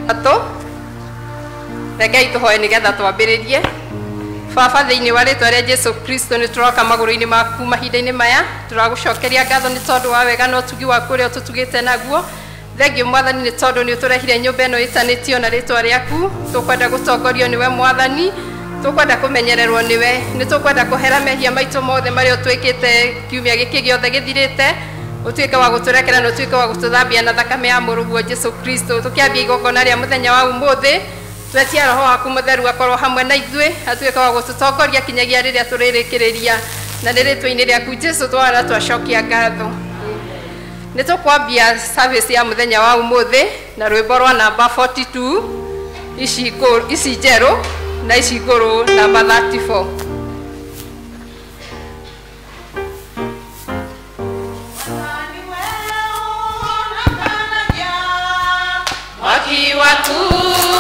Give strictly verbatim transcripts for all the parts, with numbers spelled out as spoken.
ato rekei tuhoe nigetha twambiririe. Baba thiini wa ritwa ria Jesu Kristo ni turoka maguru-ini maku mahinda-ini maya turagucokeria ngatho ni tondu wa wega no tugi waku uria tutugite naguo. Thengio Mwathani ni tondu ni uturehire nyumba ino itanitio na ritwa riaku. Tukwenda gutongorio niwe Mwathani, tukwenda kumenyererwo niwe, ni tukwenda kuhera mehia maitu mothe maria twikite kiumia giki giothe githirite. Utuike wa guturekera no tuike wa gututhambia na thakame ya muruguo Jesu Kristo. Tukiambia igongona ria muthenya wa umuthi twetia roho waku mutheru akorwo hamwe na ithuĩ atuĩke wa gũtũtongoria kinyagia rĩrĩa tũrĩrĩkĩrĩria na nĩ rĩtwa-inĩ rĩaku Jesu twara twacokia ngatho. Nĩ tũkwambia service ya muthenya wa umuthi na rwĩmbo rwa namba forty-two ici ici njerũ na ici ngũrũ namba thirty-four. Waki watu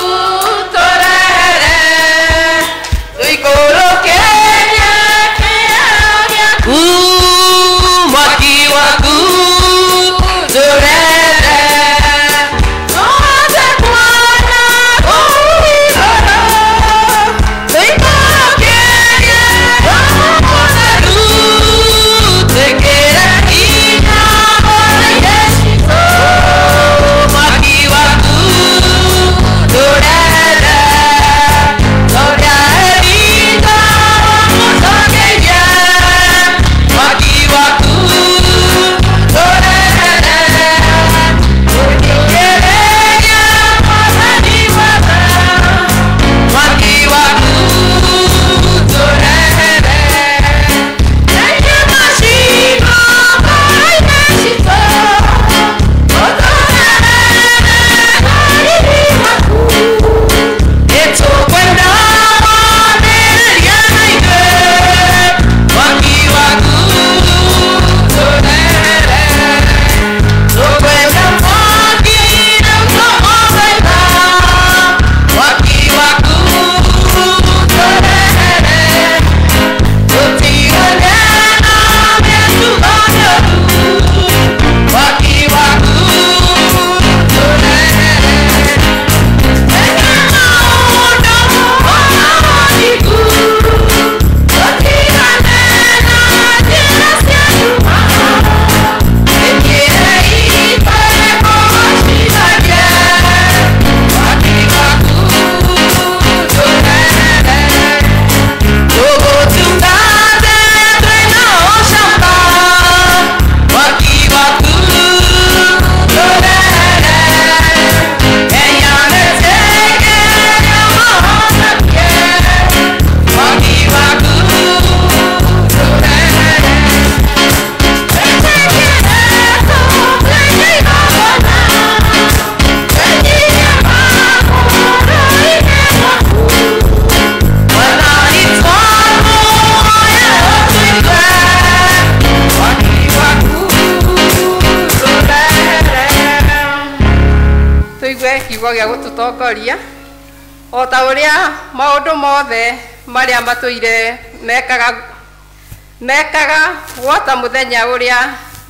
kiugo gĩa gũtũtongoria o ta ũrĩa maũndũ mothe marĩa matũire mekaga mekaga gwata mũthenya ũrĩa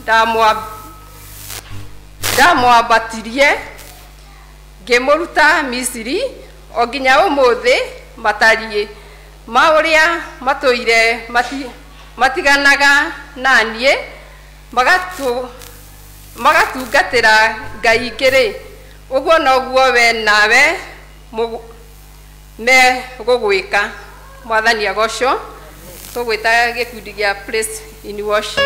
ndamwambatirie ngĩmũruta Misiri o nginya ũmũthĩ matariĩ ma ũrĩa matũire matiganaga naniĩ magatungatĩra Ngai ingĩ. Uguo noguo we nawe me gũgwĩka. Mwathani agocwo. Tũgwĩta gĩkundi gĩa Praise in Worship.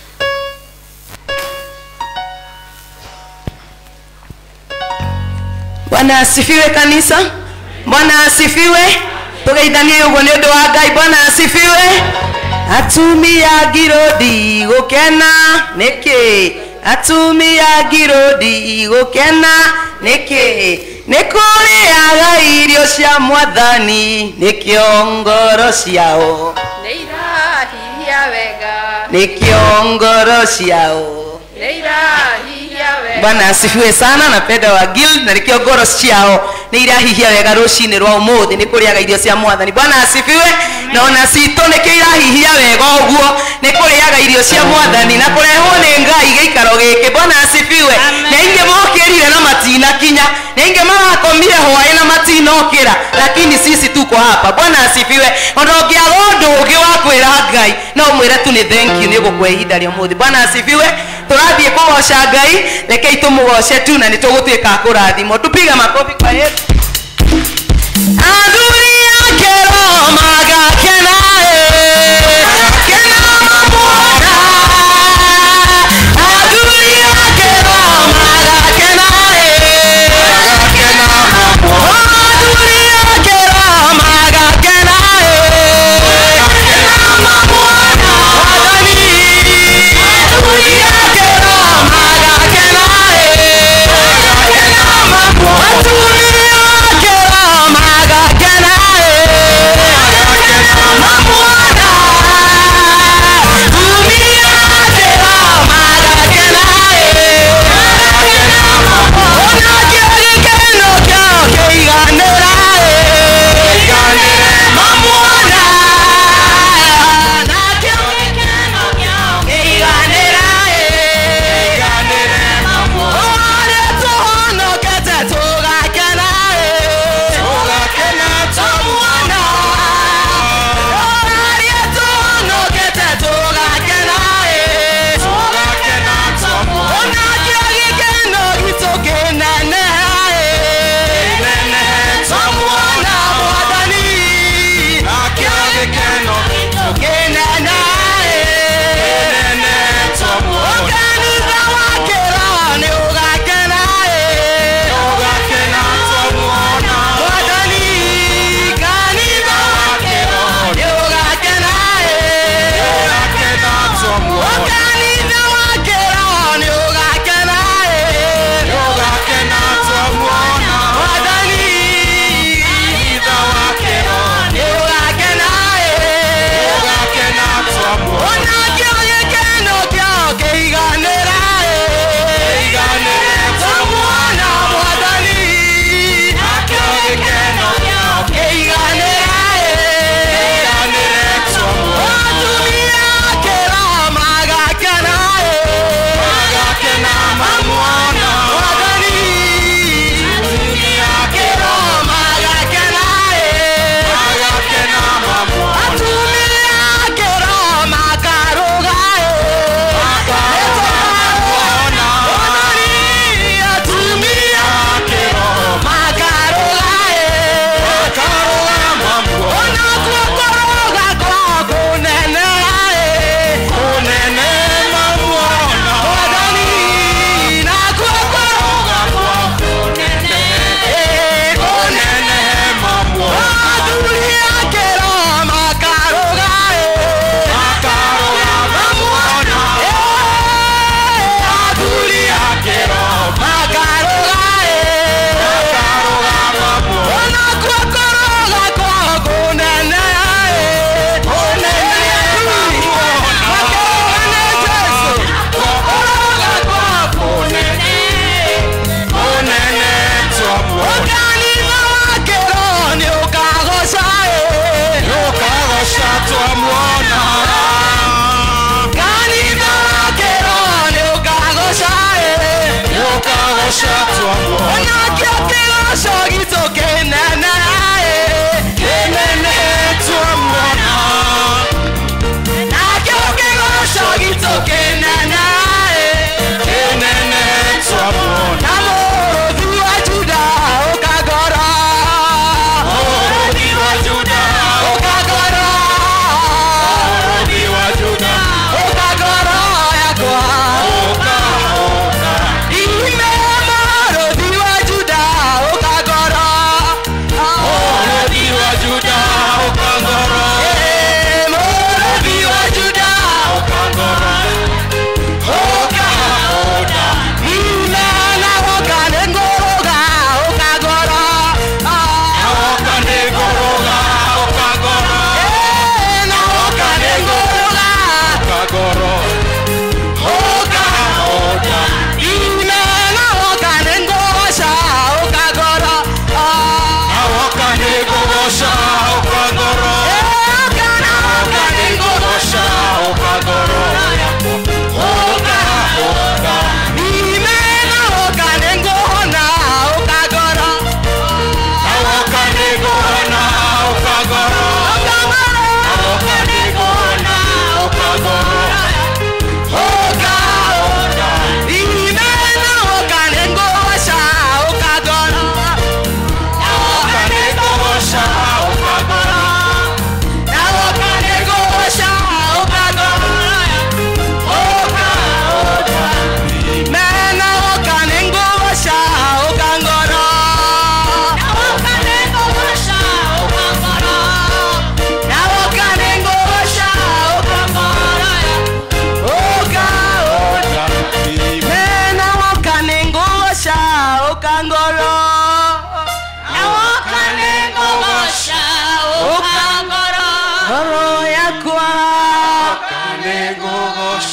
Bwana asifiwe kanisa. Bwana asifiwe. Tugeithanie uguo nĩ ũndũ wa Ngai. Bwana asifiwe. Atumia ngirũndi gũkena nĩkĩ? Atumia ngirũndi gũkena nĩkĩ? Nĩ kũrĩaga irio cia Mwathani nĩkĩo ngoro ciao nĩ irahihia wega, nĩkĩo ngoro ciao nĩ irahihia wega. Bwana asifiwe sana. Na penda wa guild na nĩkĩo ngoro ciao nĩ irahihia wega rũcinĩ rwa ũmũthĩ nĩ kũrĩaga irio cia Mwathani. Bwana asifiwe. Na ona citũ nĩkĩo irahihia wega ũguo nĩ kũrĩaga irio cia Mwathani na kũrehwo nĩ Ngai gĩikaro gĩkĩ. Bwana asifiwe. Na ingĩ mokĩrire na mati matina kinya ninge mama komire hoya na matinokira lakini sisi tuko hapa. Bwana asifiwe. Ondogia gondo ugi wa kwira Ngai no mwire tu ni thank you ni gukwe ihinda rya muthi. Bwana asifiwe. Turathie kugoca Ngai rekei tumugoce tu na nitugutwika kurathimo. Tupiga makofi kwa Yesu. Aduri yake Roma gakena gakena mwana aduri yake Roma gakena gakena mwana aduri yake Roma gakena gakena mwana adani aduri yake Roma gakena gakena mwana aduri yake Roma gakena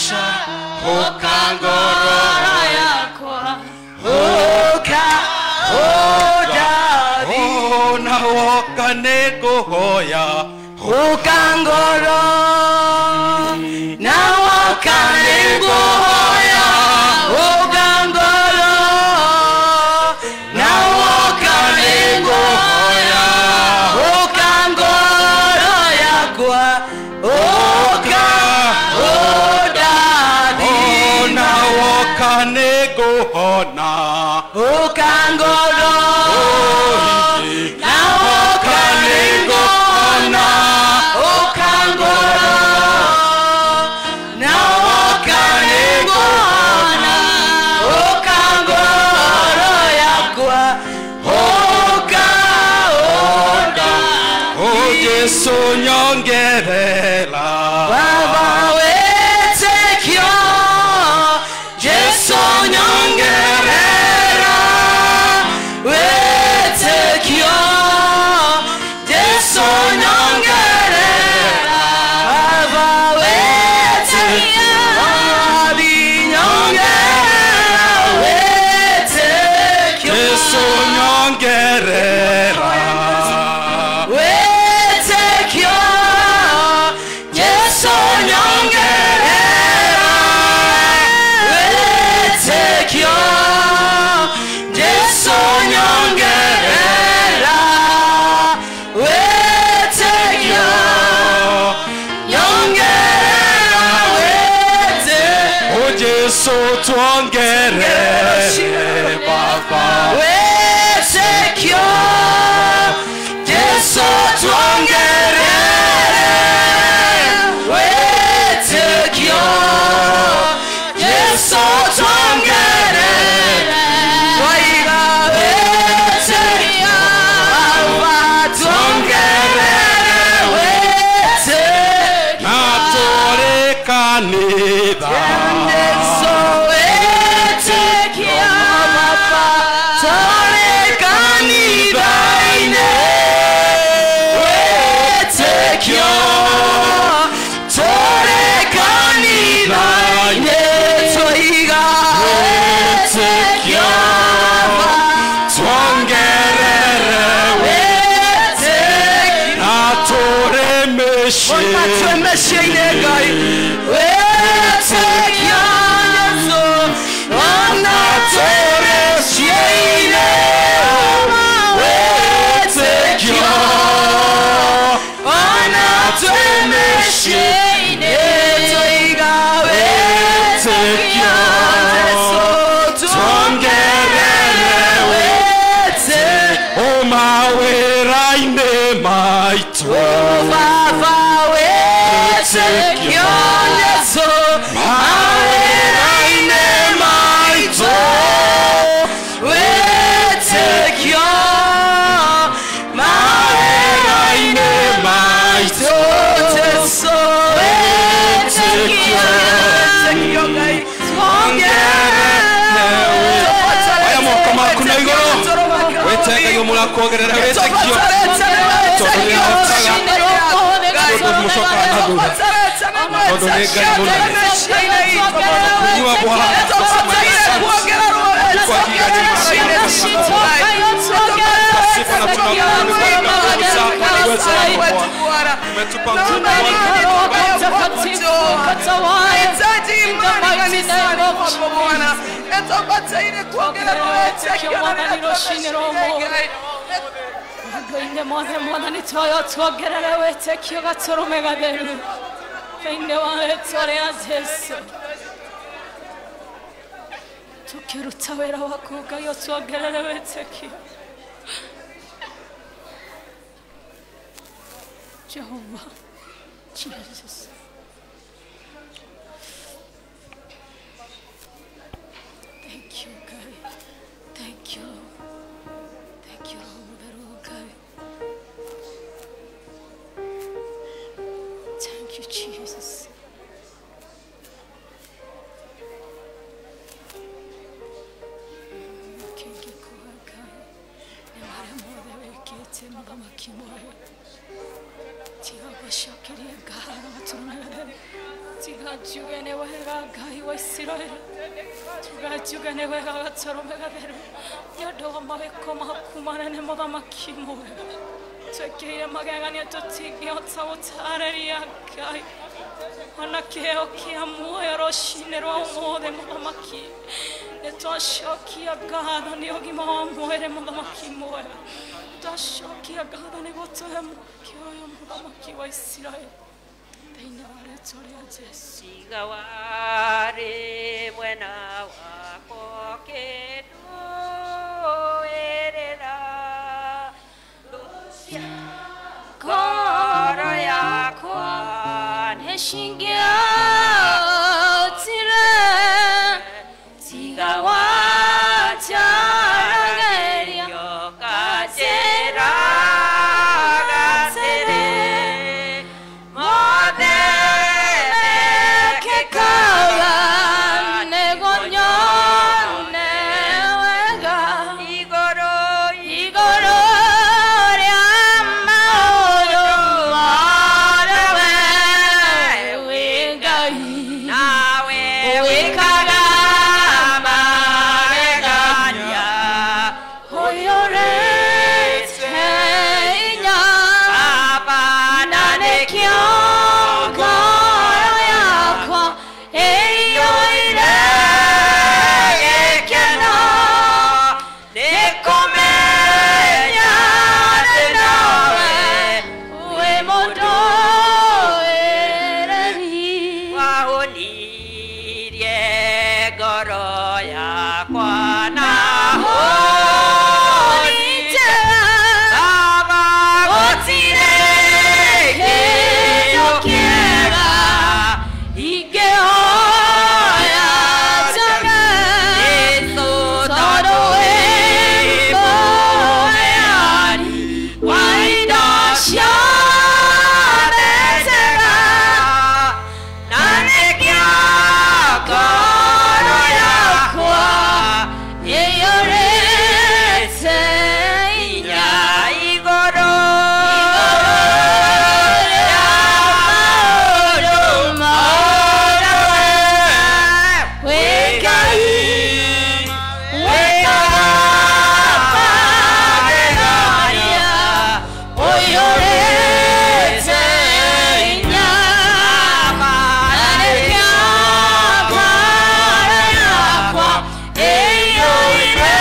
mesha ukangorora yakwa Oka Odadi ona woka niguhoya Ukangoro Na woka niguhoya Ukangoro Na woka niguhoya Ukangoro yakwa Oka Odadi ona woka niguhona Ukangoro Na woka niguhona Ukangoro Na woka niguhona Ukangoro yakwa Oka Oda o Yesu nyongerera Baba wetekyo Yesu nyongerera wetekyo Yesu nyongerera Baba wetekyo Abi nyongerera wetekyo Yesu nyongerera wetekyo Yesu nyongerera wetekyo Yesu nyongerera wetekyo nyongerera wete o Yesu twongerere Baba wetekyo Yesu twongerere wetekyo Yesu twongerere waiga wetekyo Alfa twongerere wetekyo natore kanitha Yesu wetekyo Baba tore kanitha ine wetekyo tore kanitha ine toiga wetekyo twongerere wetekyo natore meshe Onatwemeshe ine gai wetekyo Yesu onatwemeshe ine wetekyo onatwemeshe ine toiga wetekyo Yesu twongerere wetekyo o mawera-ine maitu Baba wetekyo Yesu mawera-ine maitu wetekyo mawera-ine maitu Yesu wetekyo wetekyo gai twongerere aya moko maku na iguru wetekayo murakogerera wetekyo Inde mwana mwana ni toyo twogerere wetekyo gatorome gaberu Inde mwana tore azeso Tukiruta wera wakuga yo twogerere wetekyo Jehovah Jesus Thank you God Thank you Thank you God Thank you, Jesus. Kingi kuhaka, emare mode wekete mudama kimoe. Tiago shakiri gahara maturunagare. Tigajugane wega Ngai wa Isiraeli. Tigajugane wega gatoromega theru. Nĩũndũ wa mawĩko maku manene mũthamaki mwega. Twĩkĩire magegania tũtingĩhota gũtarĩria Ngai. Ona kĩheo kĩa muoyo rũcinĩ rwa ũmũthĩ mũthamaki. Nĩtwacokia ngatho nĩ ũgima wa mwĩrĩ mũthamaki mwega. Twacokia ngatho nĩ gũtũhe mweke ũyũ mũthamaki wa Isiraeli. Thĩinĩ wa rĩĩtwa rĩa Jesũ. Tiga warĩ mwena wako kĩndũĩrĩra ngoro yakwa nĩcingĩotire tiga wanjarageria kanjĩra gatĩrĩ mothe mekĩkaga nĩguo nyone wega igũrũ igũrũ rĩa maũndũ mothe we wĩ Ngai nawe wĩkaga magegania ũiyũrĩte hinya Baba na nĩkĩo ngoro yakwa ĩiyũire gĩkeno nĩ kũmenya atĩ nawe wĩ mũndũĩrĩri wahũnirie ngoro yakwa na hũni njega Baba gũtirĩ kĩndũ kĩega ingĩhoya njage tondũ wĩ mũheani wa indo ciothe njega na nĩkĩo ngoro yakwa ĩiyũrĩte hinya igũrũ rĩa maũndũ mothe wĩ Ngai wĩkaga magegania ũiyũrĩte hinya na nĩkĩo ngoro yakwa ĩiyũire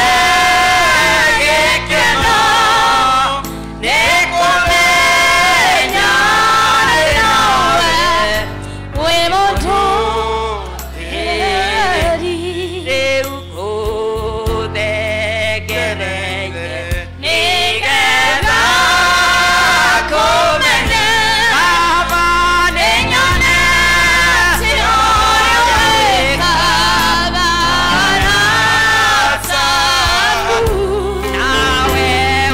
gĩkeno nĩ kũmenya atĩ nawe wĩ mũndũĩrĩri rĩu ũthegereire nĩgetha kũmenya Baba nĩnyone atĩ ũyũ wĩkaga arataku nawe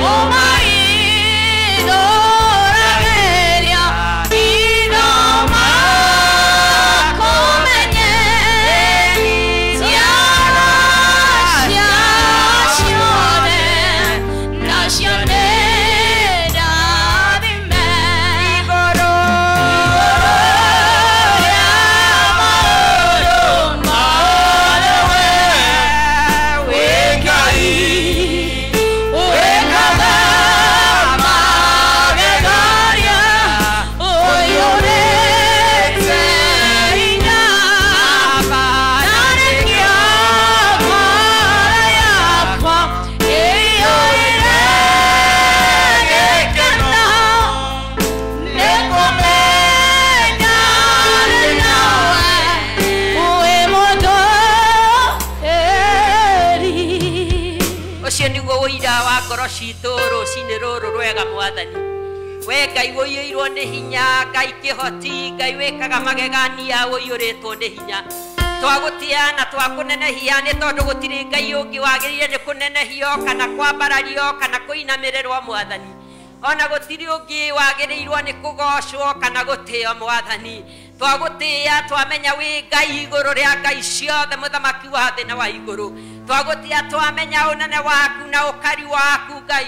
ũmaithũragĩria indo makũmenye ciana cia ciothe nacio nĩ ndathime igũrũ rĩa maũndũ mothe wĩ Ngai wĩkaga magegania ũiyũrĩte hinya na nĩkĩo ngoro yakwa ĩiyũire gĩkeno nĩ kũmenya atĩ nawe wĩ mũndũĩrĩ. ũcio nĩguo ũira wa ngoro citũ rũcinĩ rũrũ rwega Mwathani. We Ngai ũiyũirwo nĩ hinya, Ngai kĩhoti, Ngai wĩkaga magegania ũiyũrĩtwo nĩ hinya. Twagũtĩa na twakũnenehia nĩ tondũ gũtirĩ Ngai ũngĩ wagĩrĩire nĩ kũnenehio kana kwambarario kana kũinamĩrĩrwo Mwathani. Ona gũtirĩ ũngĩ wagĩrĩirwo nĩ kũgocwo kana gũtĩo Mwathani. Twagũtĩa twamenya wĩ Ngai igũrũ rĩa Ngai ciothe, mũthamaki wa thĩ na wa igũrũ. Twagũtĩa twamenya ũnene waku na ũkari waku Ngai.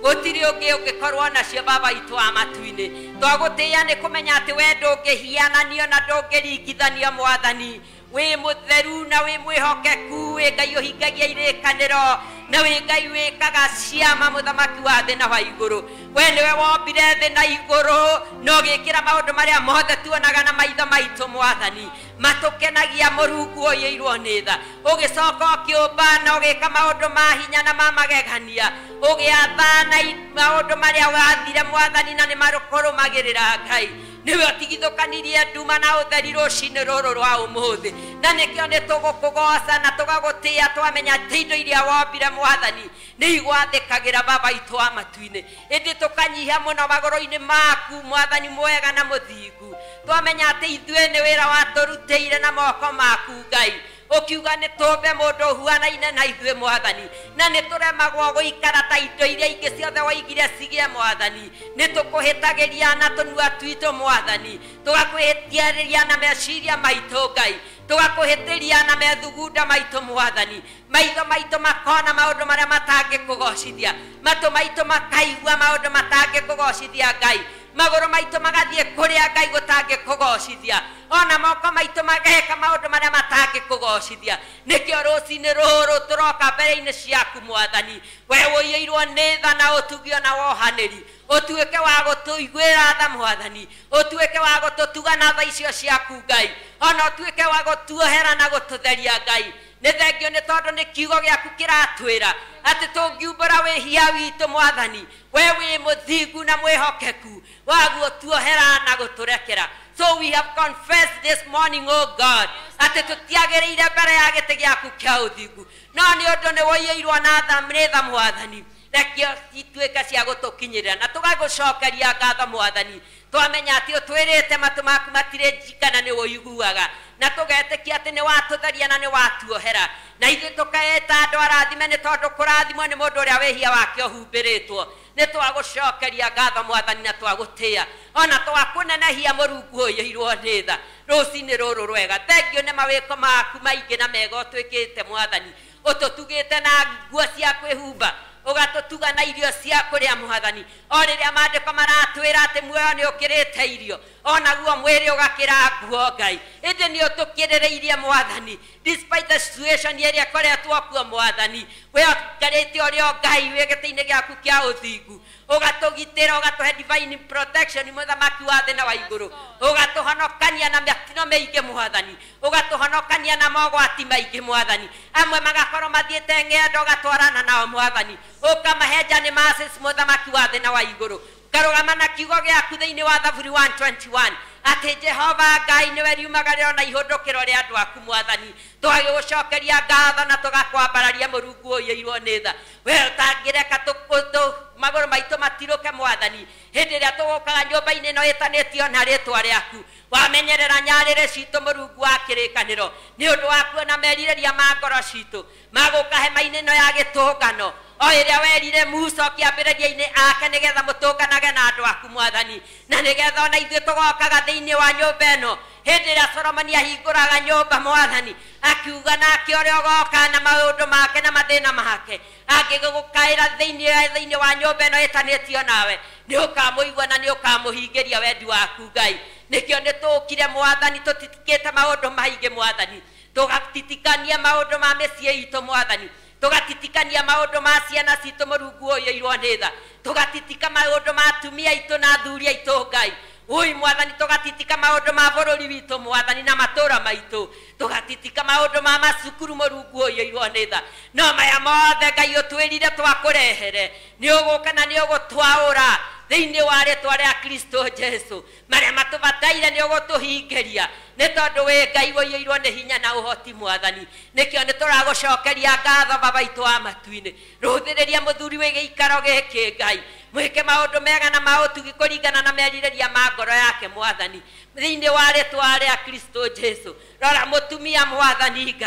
gutiri ungi ungikorwo nacio baba itu wa matu-ini twagutia ni kumenya ati we ndungihiananio na ndungiringithanio mwathani wi mutheru na wi mwihokeku wi ngai uhingagia irikaniro na wi ngai wikaga ciama muthamaki wa thi na wa iguru we niwe wombire thi na iguru no gikira maundu maria mothe tuonaga na maitho maitu mwathani matukenagia murungu uyiirwo ni tha ugicoka ukiumba na ugika maundu ma hinya na ma magegania ugiathana maundu maria wathire mwathani na ni marukurumagirira ngai niwe otigithukanirie nduma na utheri rucini ruru rwa umuthi na nikio ni tugukugoca na tugagutia twamenya ati indo iria wombire mwathani ni igwathikagira baba itu wa matu-ini indi tukanyihia muno maguru-ini maku mwathani mwega na muthingu twamenya ati ithue ni wira waturutire na moko maku ngai ukiuga ni tumbe mundu uhuanaine na ithue mwathani na ni turemagwo guikara ta indo iria ingi ciothe waigire cigie mwathani ni tukuhitagiria na tunua twitu mwathani tugakwihitiariria na meciria maitu ngai tugakuhitiria na methugunda maitu mwathani maitho maitu makona maundu maria matangikugocithia matu maitu makaigua maundu matangikugocithia ngai maguru maitu magathie kuria ngai gutangikugocithia ona moko maitu mageka maundu maria matangikugocithia nikio rucini ruru turoka mbere-ini ciaku mwathani we uyiirwo ni tha na utugio na wohaniri utuike wa gutuiguira tha mwathani utuike wa gututuga na tha icio ciaku ngai ona utuike wa gutuohera na gututheria ngai ni thengio ni tondu ni kiugo giaku kiratwira ati tungiumbura wihia witu mwathani we wi muthingu na mwihokeku waguo tuohera na guturekera so we have confessed this morning oh God ati tutiagiriire mbere ya giti giaku kia uthingu no ni undu ni woiirwo na tha mritha mwathani rekio ituike cia gutukinyirira na tugagucokeria ngatho mwathani twamenya ati utwirite matu maku matire njikana ni woiguaga na tugetikia ati ni watutheria na ni watuohera na ithuĩ tukaeta andũ arathime nĩ tondũ kũrathimwo nĩ mũndũ ũrĩa wĩhia wake ũhumbĩrĩtwo nĩ twagũcokeria ngatho mwathani na twagũtĩa ona twakũnenehia mũrungu ũyĩirwo nĩ tha rũcinĩ rũrũ rwega thengio nĩ mawĩko maku maingĩ na mega ũtwĩkĩte mwathani ũtũtugĩte na nguo cia kwĩhumba ugatutuga na irio cia kuria mwathani o riria maandiko maratwira ati muoyo ni ukirite irio ona guo mwiri ugakira nguo ngai indi ni utukirireirie mwathani despite the situation iria koretwo kuo mwathani we ukarite urio ngai wigite-ini giaku kia uthingu ugatugitira ugatuhe divine protection muthamaki wa thĩ na wa iguru ugatuhonokania na mĩtino mĩingĩ mwathani ugatuhonokania na mogwati maingĩ mwathani amwe magakorwo mathiĩte ng'endo ugatwarana nao mwathani ukamahenja nĩ masses muthamaki wa thĩ na wa iguru karugama na kiugo giaku thĩinĩ wa Thaburi one twenty-one ati Jehova Ngai niwe riumagarĩro na ihũndũkĩro rĩa andũ aku mwathani twagĩgũcokeria ngatho na tũgakwambararia mũrungu ũyĩirwo nĩ tha we ũtangĩreka tũkũtũ magũrũ maitũ matirũke mwathani hĩndĩ ĩrĩa tũgũkaga nyũmba-inĩ ĩno ĩtanĩtio na rĩĩtwa rĩaku wamenyerera nyarĩrĩ citũ mũrungu wa kĩrĩkanĩro nĩ ũndũ wa kuona merirĩria ma ngoro citũ magũka hema-inĩ ĩno ya gĩtũngano o ĩrĩa werire Musa kĩambĩrĩria-inĩ ake nĩgetha mũtũnganage na andũ aku mwathani na nĩgetha ona ithuĩ tũgokaga thĩinĩ wa nyũmba ĩno hĩndĩ ĩrĩa Solomoni ahingũraga nyũmba mwathani akiuga nake ũrĩa ũgoka na maũndũ make na mathĩna make angĩgũkaĩra thĩinĩ thĩinĩ wa nyũmba ĩno ĩtanĩtio nawe nĩ ũkamũigua na nĩ ũkamũhingĩria wendi waku Ngai nĩkĩo nĩ tũkire mwathani tũtitikĩte maũndũ maingĩ mwathani tũgatitikania maũndũ ma mĩciĩ itũ mwathani tugatitikania maundu ma ciana citu mũrungu ũyĩirwo nĩ tha tugatitika maundu ma atumia aitũ na athuri aitũ Ngai ui mwathani tugatitika maundu ma bũrũri witũ mwathani na matũra maitũ tugatitika maundu ma macukuru mũrungu ũyĩirwo nĩ tha no maya mothe Ngai ũtwĩrire twakũrehere nĩ ũgũka na nĩ ũgũtwaũra thĩinĩ wa rĩtwa rĩa Kristo Jesu marĩa matũbataire nĩ ũgũtũhingĩria nĩ tondũ wĩ Ngai ũyĩirwo nĩ hinya na ũhoti mwathani nĩkĩo nĩ tũragũcokeria ngatho baba itũ wa matu-inĩ rũthĩrĩria mũthuri wĩ gĩikaro gĩkĩ Ngai mwĩke maũndũ mega na ma ũtugi kũringana na merirĩria ma ngoro yake mwathani thĩinĩ wa rĩtwa rĩa Kristo Jesu rora mũtumia mwathani Ngai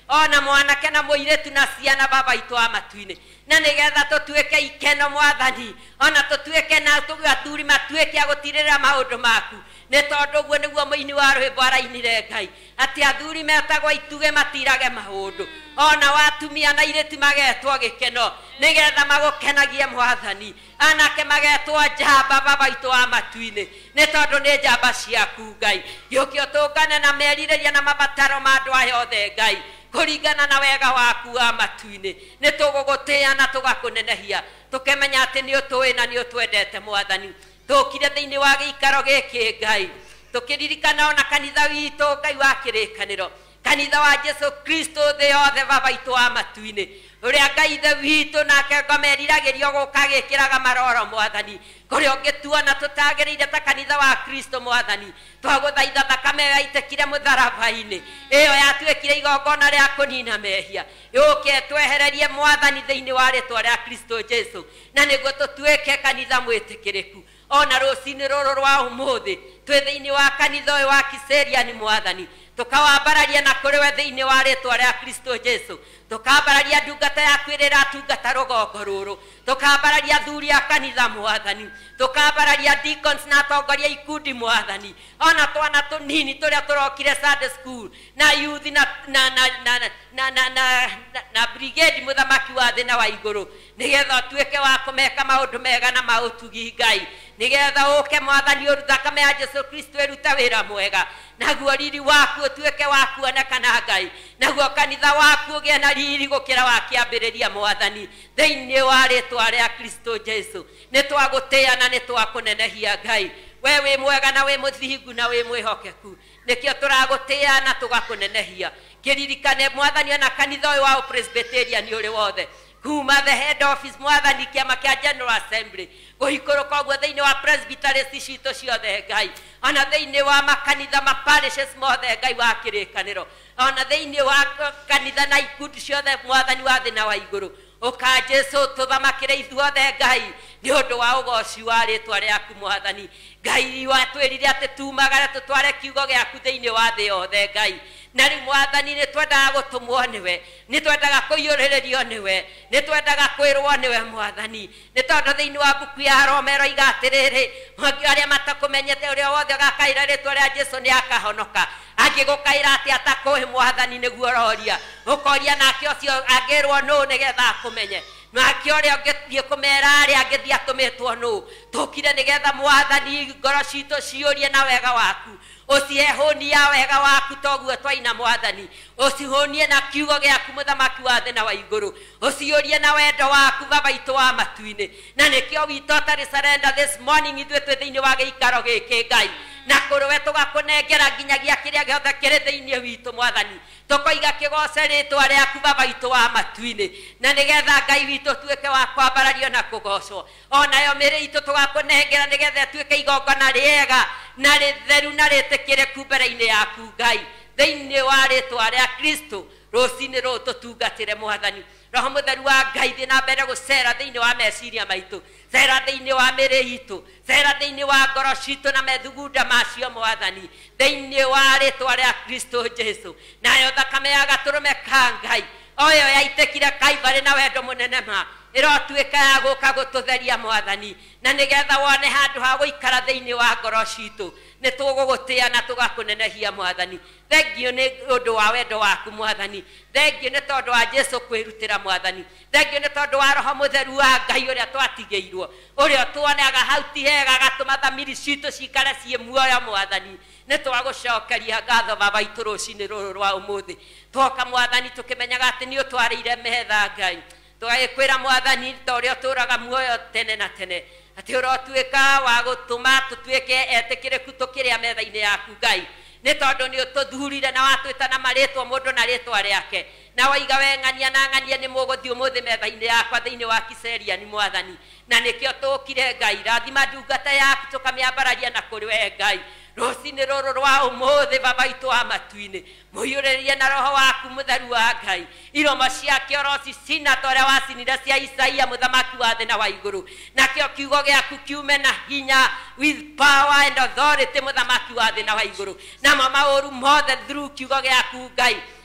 ona mwanake na muiretu na ciana baba itu amatu-ini na nigetha tutuike ikeno mwathani ona tutuike na tugathuri matuike agutirira maundu maku ne tondu guo niguo muini wa rwimbo arainire Ngai ati athuri metagwo ituge matirage maundu ona watumia na iretu magetwo gikeno nigetha magukenagie mwathani anake magetwo njamba baba itu amatu-ini ne tondu ni njamba ciaku Ngai yukio tungane na meririria na mabataro ma andu aya othe Ngai kuringana na wega waku amatu-ini ni tugugutia na tugakunenehia tukemenya ati ni utui na ni utwendete mwathani tukire thiini wa giikaro giki Ngai tukiririkana ona kanitha witu Ngai wa kirikaniro kanitha wa Jesu Kristo the yothe baba itu amatu-ini uria Ngai the witu nake ngomeriragirio guka gikiraga maroro mwathani kuria ungituona tutagiriire ta kanitha wa Kristo mwathani twaguthaitha thakame yaitekire mutharaba-ini iyo yatuikire igongona ria kunina mehia yuke twehererie mwathani thiini wa ritwa ria Kristo Jesu na niguo tutuike kanitha mwitikiriku ona rucini ruru rwa umuthi twi thiini wa kanitha uyu wa Kiseriani mwathani tukawambararia na kuriwe thiini wa ritwa ria Kristo Jesu tukambararia ndungata yaku irira tungata rugongo ruru tukambararia thuri a kanitha mwathani tukambararia deacons na atongoria ikundi mwathani ona twana tunini turia turokire Sunday school na youth na na na na na na na na brigade muthamaki wa thina wa iguru nigetha tuike wa kumeka maundu mega na mautugi Ngai nigetha uke mwathani uruthakame ya Jesu Kristo iruta wira mwega naguo riri waku tuike waku onekana Ngai naguo kanitha waku ugie na riri gukira wa kiambiriria mwathani thiini wa ritwa ria Kristo Jesu ni twagutia na ni twakunenehia Ngai we wi mwega na wi muthingu na wi mwihokeku nikio turagutia na tugakunenehia kiririkane mwathani na kanitha uyu wa Presbyterian uri wothe kuma the head office mwathani kiama kia General Assembly guhikuruka guo thiini wa presbyteries citu ciothe Ngai ona thiini wa makanitha ma parishes mothe Ngai wa kirikaniro ona thiini wa kanitha na ikundi ciothe mwathani wa thina wa iguru uka Jesu tuthamakire ithuothe Ngai ni undu wa ugoci wa ritwa riaku mwathani Ngai watwirire ati tumagare tutware kiugo giaku thiini wa thi yothe Ngai nari mwathani ni twendaga gutumwo niwe ni twendaga kuiyuririo niwe ni twendaga kwirwo niwe mwathani ni tondu thiini wa buku ya Romero igatiriri aria matakumenyete uria wothe gakaira ritwa ria Jesu ni akahonoka angigukaira ati atakuhi mwathani niguo roria ukoria nake ucio angirwo no nigetha akumenye nake uria ungithie kumera aria angithie atumitwo no tukire nigetha mwathani ngoro citu ciurie na wega waku uciehuni ya wega waku toguo twaina mwathani ucihunie na kiugo giaku muthamaki wa thina wa iguru uciurie na wendo waku baba itu wa matu-ini na nikio wito tari surrender this morning ithwe twi thiini wa giikaro giki Ngai na kuruwe tugakunengera nginyagia kiria giothe kiri thiini witu mwathani tukoiga kigoce ritwa riaku baba itu wa matu-ini na nigetha Ngai witu tuike wa kwambarario na kugocwo onayo miri itu tugakunengera nigetha tuike igongona riega na ritheru na ritikiriku mbere-ini yaku Ngai thiini wa ritwa ria Kristo rucini ru tutungatire mwathani roho mutheru wa Ngai thi na mbere gucera thiini wa meciria maitu cera thiini wa miri itu cera thiini wa ngoro citu na methugunda macio mwathani thiini wa ritwa ria Kristo Jesu nayo thakame ya gaturume ka Ngai oyo yaitekire Kaivare na wendo munene ma irotuika ya guka gututheria mwathani na nigetha wone handu ha guikara thiini wa ngoro citu ni tugugutia na tugakunenehia mwathani thengio ni undu wa wendo waku mwathani thengio ni tondu wa Jesu kwirutira mwathani thengio ni tondu wa roho mutheru wa Ngai uria twatigeirwo uria tuonaga hau ti hega gatuma thamiri citu cikare cie muoyo mwathani ni twagucokeria ngatho baba itu rucini ruru rwa umuthi twoka mwathani tukimenyaga ati ni utwarire metha Ngai twagikwira mwathani ta uria turaga muoyo tene na tene ati urotuika wa gutuma tutuike etikiriku tukiria metha-ini yaku Ngai ni tondu ni ututhurire na watwita na maritwa mundu na ritwa riake na waiga weng'ania na ng'ania ni muguthii umuthi metha-ini yakwa thiini wa Kiseriani mwathani na nikio tukire Ngai rathima ndungata yaku tukamiambararia na kuri we Ngai rucini ruru rwa umuthi baba itu wa matu-ini muiyuririe na roho waku mutheru wa Ngai iromo ciake oroci cina ta uria wacinire cia Isaia muthamaki wa thina wa iguru nakio kiugo giaku kiume na hinya with power and authority muthamaki wa thina wa iguru na maũru mothe through kiugo giaku Ngai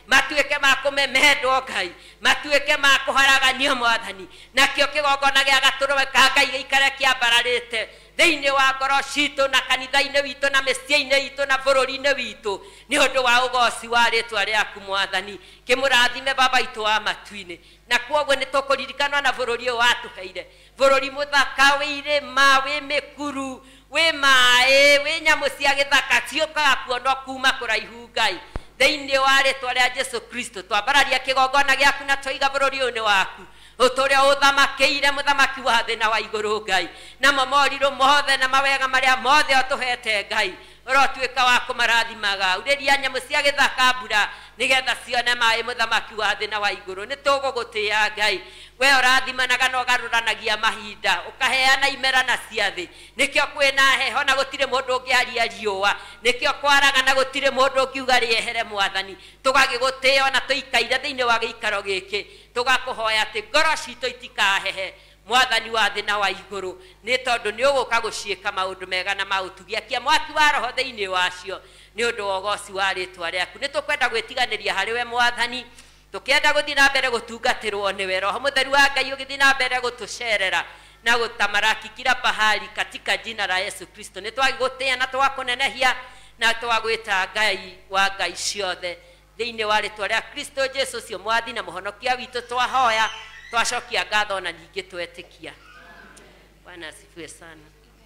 matuike ma kumemendwo Ngai matuike ma kuharaganio Mwathani nakio kigongona gia gatũrũme ka Ngai gĩikare kĩambararĩte thĩinĩ wa ngoro citũ na kanitha-inĩ witũ na mĩciĩ-inĩ itũ na bũrũri-inĩ witũ nĩ ũndũ wa ũgoci wa rĩtwa rĩaku Mwathani kĩmũrathime baba itũ wa matu-inĩ na kuoguo nĩ tũkũririkanwo na bũrũri ũyũ watũheire bũrũri mũthaka wĩ irĩma wĩ mĩkuru wĩ maĩ wĩ nyamũ cia gĩthaka ciũkaga kuonwo kuma kũraihu Ngai thĩinĩ wa rĩtwa rĩa Jesu Kristo twambararia kĩgongona gĩaku na tũiga bũrũri ũyũ nĩ waku ũtũrĩa ũthamakĩire mũthamaki wa thĩ na wa igũrũ Ngai namo morirũ mothe na mawega marĩa mothe ũtũhete Ngai ũrotuĩka wa kũmarathimaga urĩria nyamũ cia gĩthaka mbura nĩgetha cione maĩ mũthamaki wa thĩ na wa igũrũ nĩ tũgũgũtĩĩa Ngai we ũrathimanaga na ũgarũranagia mahinda ũkaheana imera na ciathĩ nĩkĩo kwĩna heho na gũtirĩ mũndũ ũngĩaria riũa nĩkĩo kwaraga na gũtirĩ mũndũ ũngiuga rĩehere Mwathani tũgagĩgũtĩĩa na tũikaire thĩinĩ wa gĩikaro gĩkĩ tũgakũhoya atĩ ngoro citũ itikahehe Mwathani wa thĩ na wa igũrũ nĩ tondũ nĩ ũgũka gũciĩka maũndũ mega na maũtugiakia mwaki wa roho thĩinĩ wacio nĩ ũndũ wa ũgoci wa rĩtwa rĩaku nĩ tũkwenda gwĩtiganĩria harĩ we Mwathani tũkĩenda gũthiĩ na mbere gũtungatĩrwo nĩwe Roho Mũtheru wa Ngai ũgĩthiĩ na mbere gũtũcerera na gũtamaraki kila pahali katika jina la Yesu Kristo nĩ twagĩgũtĩĩa na twakũnenehia na twagwĩta Ngai wa Ngai ciothe thĩinĩ wa rĩtwa rĩa Kristo Jesu cio mwathi na mũhonokia witũ twahoya twacokia ngatho na ningĩ twetĩkia Bwana asifiwe sana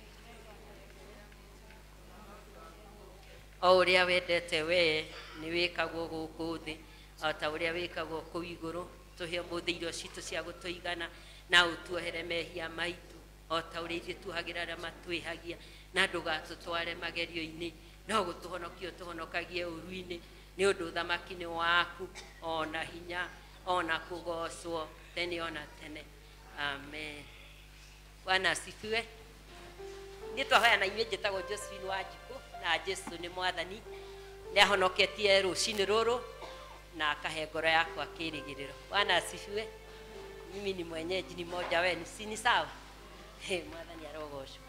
o ũrĩa wendete we nĩ wĩkagwo gũkũ thĩ o ta ũrĩa wĩkagwo kũu igũrũ tũhe mũthĩ irio citũ cia gũtũigana na ũtuohere mehia maitũ o ta ũrĩa ithuĩ tuohagĩra arĩa matwĩhagia na ndũgatũtware magerio-inĩ no gũtũhonokia ũtũhonokagie ũru-inĩ nĩ ũndũ ũthamaki nĩ waku ona hinya ona kũgocwo tene ona tene amen Bwana asifiwe nĩ twahoya na inyuĩ njĩtagwo Josephine Wanjikũ na Jesu nĩ Mwathani nĩ ahonoketie rũcinĩ rũrũ na akahe ngoro yakwa kĩrĩgĩrĩro Bwana asifiwe mimi ni mwenyeji ni moja wenu si ni sawa he Mwathani arogocwo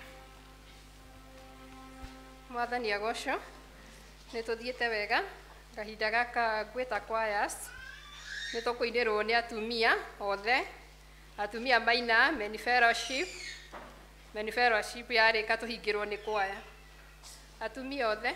Mwathani agocwo nĩ tũthiĩte wega kahinda gaka gwĩta choirs nĩ tũkũinĩrwo nĩ atumia othe atumia maina many fellowship many fellowship yarĩka tũhingĩrwo nĩ kwaya atumia othe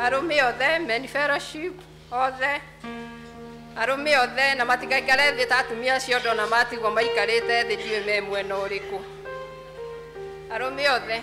arume othe men fellowship othe arume othe na matigaikare thĩ ta atumia acio ndona matigwo maikarĩte thĩ ndiũĩ me mwena ũrĩkũ arume othe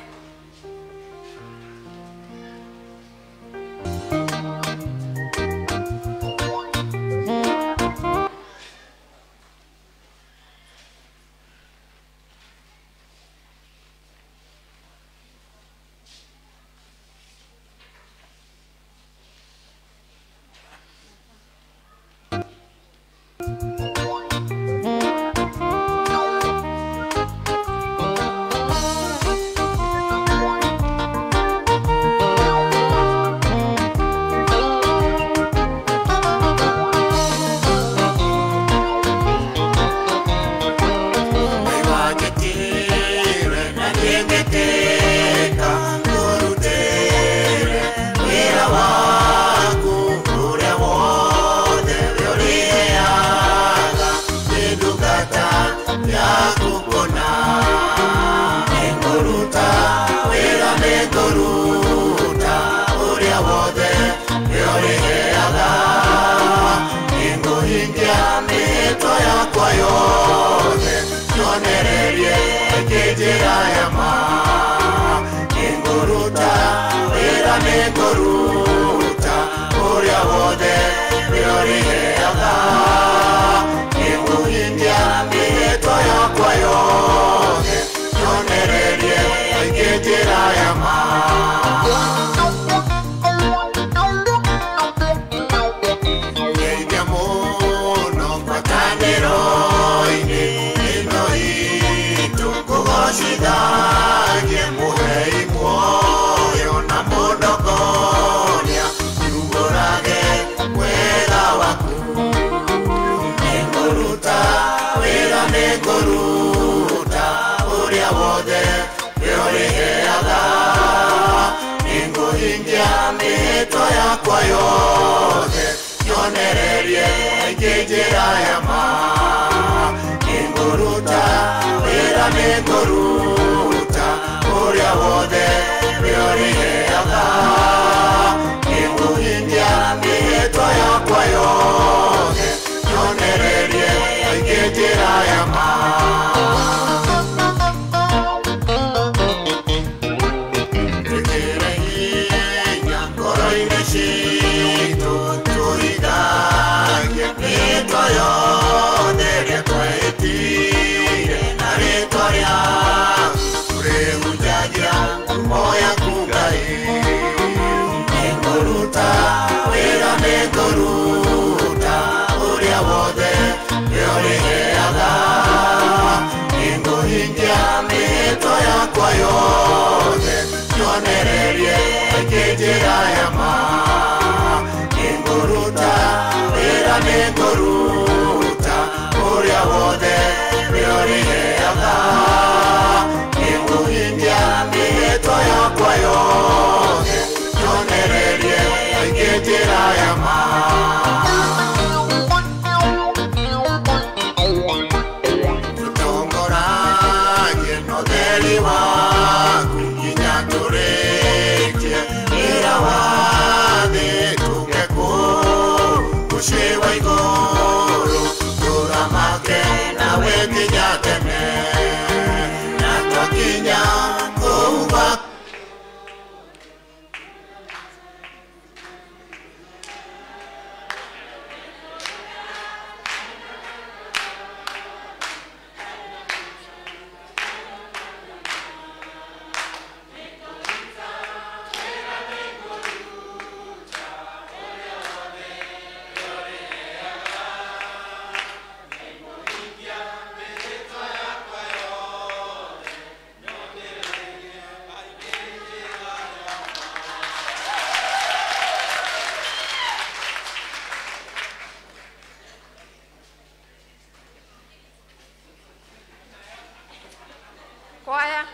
Choir.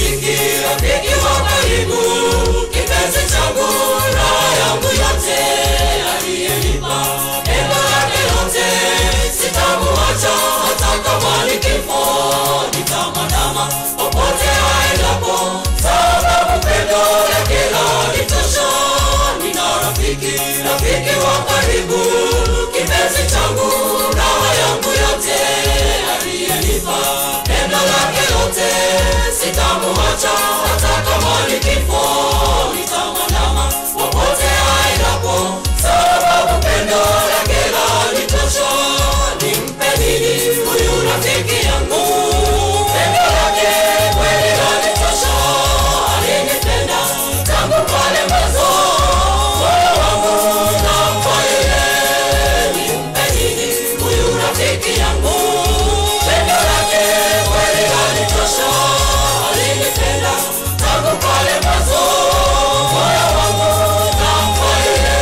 rafiki, rafiki wa karibu, kipenzi changu, raha yangu yote, aliyenipa neema yake yote, sitamuacha hata kama ni kifo, nitamwandama popote aendapo, sababu pendo lake lanitosha. Nina rafiki, rafiki wa karibu, kipenzi changu, raha yangu yote, aliyenipa neema yake yote, sitamuacha hata kama ni kifo, nitamwandama popote aendapo, sababu pendo lake lanitosha. Nimpe nini huyu rafiki yangu? Pendo lake kweli lanitosha, alinipenda tangu pale mwanzo, moyo wangu nampa yeye. Nimpe nini huyu rafiki yangu? Pendo lake kweli lanitosha, alinipenda tangu pale mwanzo, moyo wangu nampa yeye.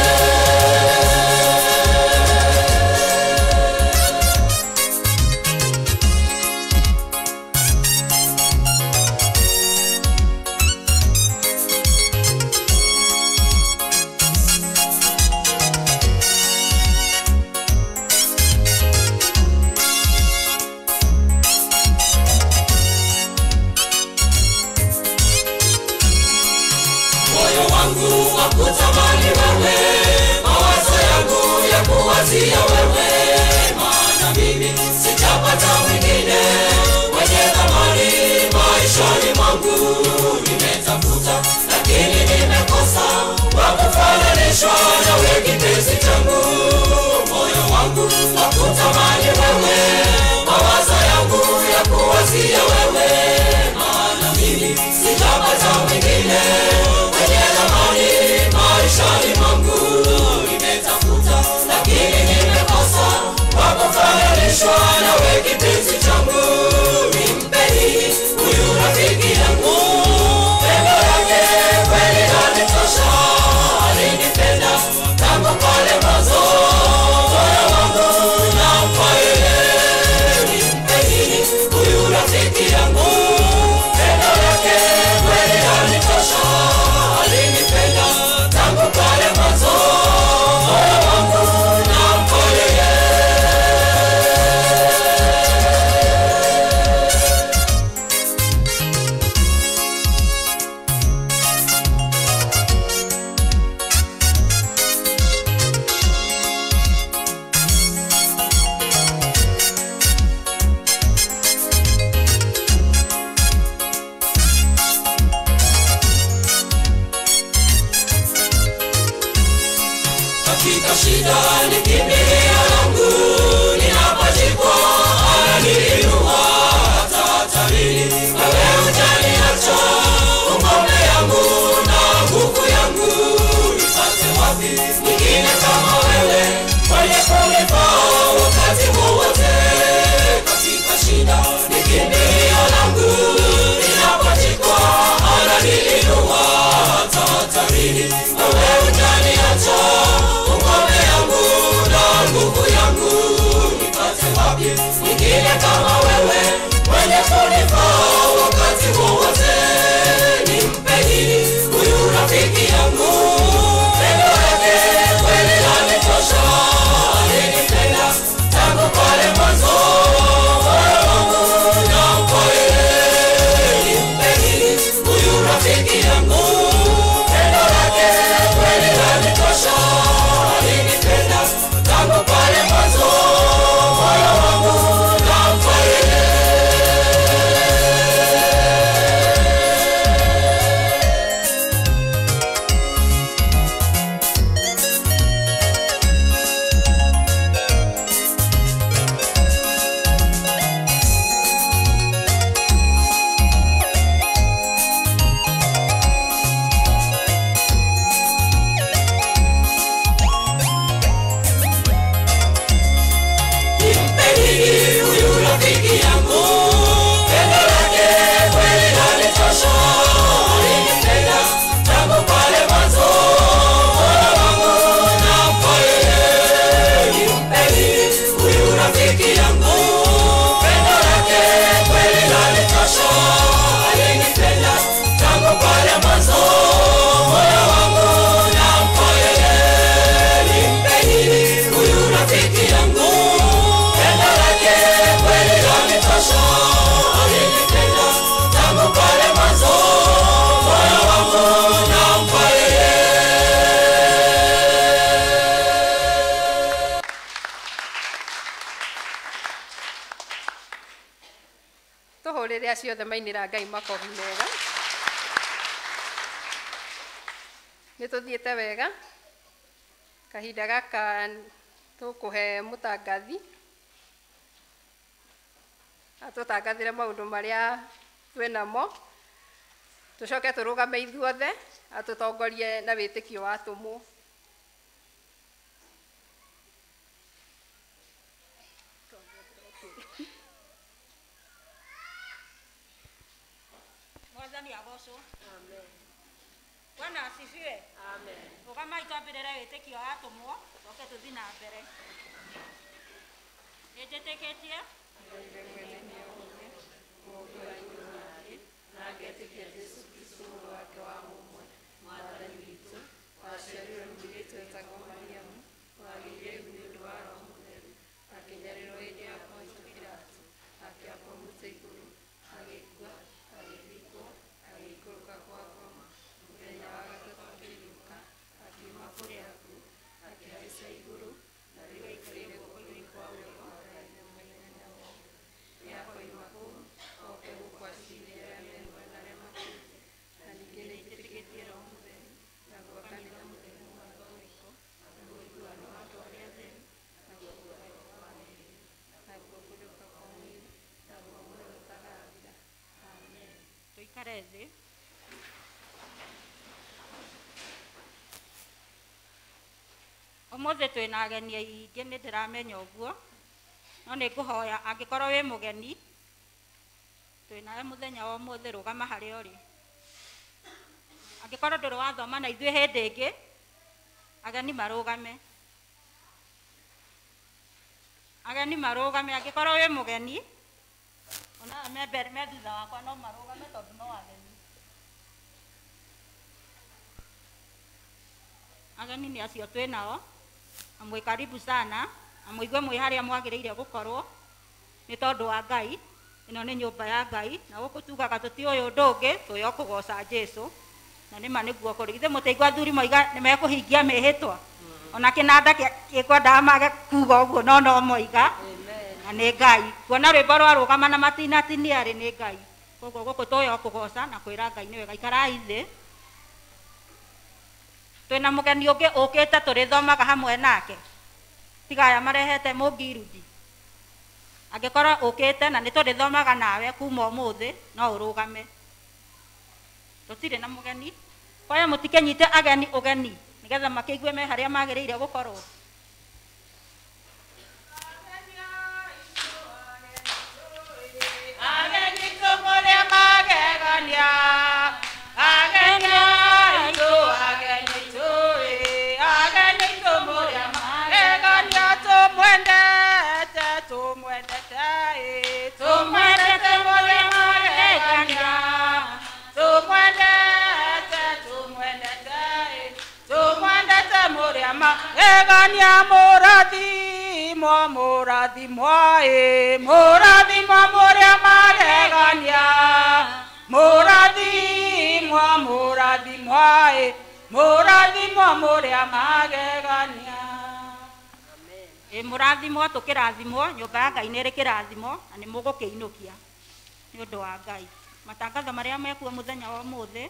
Moyo wangu wakutamani wewe, mawazo yangu ya kuwazia wewe, maana mimi sijapata mwingine mwenye thamani maishani mwangu. Nimetafuta lakini nimekosa, wakufananishwa nawe kipenzi changu. Moyo wangu wakutamani wewe, mawazo yangu ya kuwazia wewe, maana mimi sijapata mwingine mwenye thamani maishani mwangu. Nimetafuta lakini nimekosa, wakufananishwa nawe kipenzi changu. Nimpe nini huyu rafiki yangu? Pendo lake kweli lanitosha, alinipenda tangu pale mwanzo, moyo wangu nampa yeye. Nimpe nini huyu rafiki yangu? Pendo lake kweli lanitosha, alinipenda tangu pale mwanzo, moyo wangu nampa yeye. tuhurire acio othe mainira Ngai makobi mega ni tuthiete wega kahinda gaka tukuhe mutangathi atutangathire maundu maria twinamo tucoke turugame ithuothe atutongorie na witikio wa tumu. Mwathani agocwo. Amen. Bwana asifiwe. Amen. Rugama itwambirire witikio wa tumwo toke tuthi na mbere. Nĩnjĩtĩkĩtie na ngetikia Yesu Kristo wake wa mumwe mwathani witũ waciarirwo nĩ mũirĩtu wetagwo Mariamu wagĩire nĩ ũndũ wa Roho Mũtheru akĩnyarirwo hĩndĩ ya Pontio Pilato akĩambwo mũtĩ igũrũ agĩkua agĩthikwo agĩikũrũka kwa ngoma mũthenya wa gatatũ akĩriũka akiuma kũrĩ akuũ akĩhaica igũrũ na rĩu aikarĩire guoko-inĩ kwa ũrĩo kwa Ngai na mũthenya wothe nĩakoima kũu oke gũkũ aciirĩre arĩa me muoyo na arĩa makuĩte na ningĩ nĩnjĩtĩkĩtie Roho Mũtheru naguo kanitha mũtheru mwathĩko naguo ũiguano wa andũ arĩa atheru naguo kuohwo kwa mĩĩrĩ naguo kũriũka kwa mwĩrĩ naguo muoyo ũtagathira. Amen. Tũikare thĩ. Ũmũthĩ twĩna ageni aingĩ nĩndĩramenya ũguo no nĩngũhoya angĩkorwo wĩ mũgeni twĩnawe mũthenya wa ũmũthĩ rũgama harĩa ũrĩ. Angĩkorwo ndũrĩ wathoma na ithuĩ hĩndĩ ĩngĩ ageni marũgame. Ageni marũgame angĩkorwo wĩ mũgeni ona me mbere me thutha wakwa no marũgame tondũ no ageni. Ageni nĩ acio twĩnao na mwĩ karibu sana na mũigue mwĩ harĩa mwagĩrĩire gũkorwo nĩ tondũ wa Ngai. Ĩno nĩ nyũmba ya Ngai na gũkũ tugaga tũti ũyũ ũndũ ũngĩ twĩ o kũgoca Jesũ na nĩma nĩguo kũrĩ. Githĩ mũtĩigua athuri moiga nĩmekũhingia mĩhĩtwa ona kĩnanda gĩkwendaga mage kuga ũguo no no moiga na nĩ Ngai. Kuona rwĩmbo rwarũgama na matinatinia rĩ nĩ Ngai. Koguo gũkũ twĩ o kũgoca na kwĩra Ngai nĩ wega. Ikarai thĩ. Twĩna mũgeni ũngĩ ũkĩte tũrĩthomaga hamwe nake tiga aya marehete mũngirudi. Angĩkorwo ũkĩte na nĩtũrĩthomaga nawe kuma ũmũthĩ no ũrũgame. Tũtirĩ na mũgeni kwaya mũtikĩnyite ageni ũgeni nĩgetha makĩigue me harĩa magĩrĩire gũkorwo. Ageni tũmũrĩa magegania ageni aitũ ageni tũĩ ageni tũmũrĩa magegania tũmwendete tũmwendete tũmwendete mũrĩa magegania tũmwendete tũmwendete tũmwendete mũrĩa magegania mũrathimwo mũrathimwo ĩ mũrathimwo mũrĩa magegania mũrathimwo mũrathimwo ĩ mũrathimwo mũrĩa magegania. Ĩ mũrathimwo tũkĩrathimwo nyũmba ya Ngai nĩ ĩrĩ kĩrathimo na nĩ mũgũkĩinũkia nĩ ũndũ wa Ngai. Matangatho marĩa mekuo mũthenya wa ũmũthĩ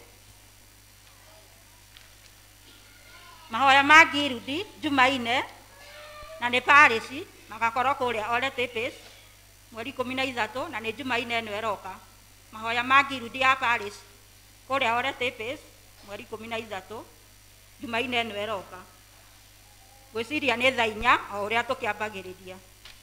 mahoya ma ngirudi Jumaine na nĩ Paris magakorwo kũrĩa Ole Tipis mweri ikũmi na ithatũ na nĩ Jumaine ĩno ĩroka. Mahoya ma ngirudi ya Paris kũrĩa Ole Tipis mweri ikũmi na ithatũ Jumaine ĩno ĩroka. Gwĩciria nĩ thaa inya o ũrĩa tũkĩambagĩrĩria.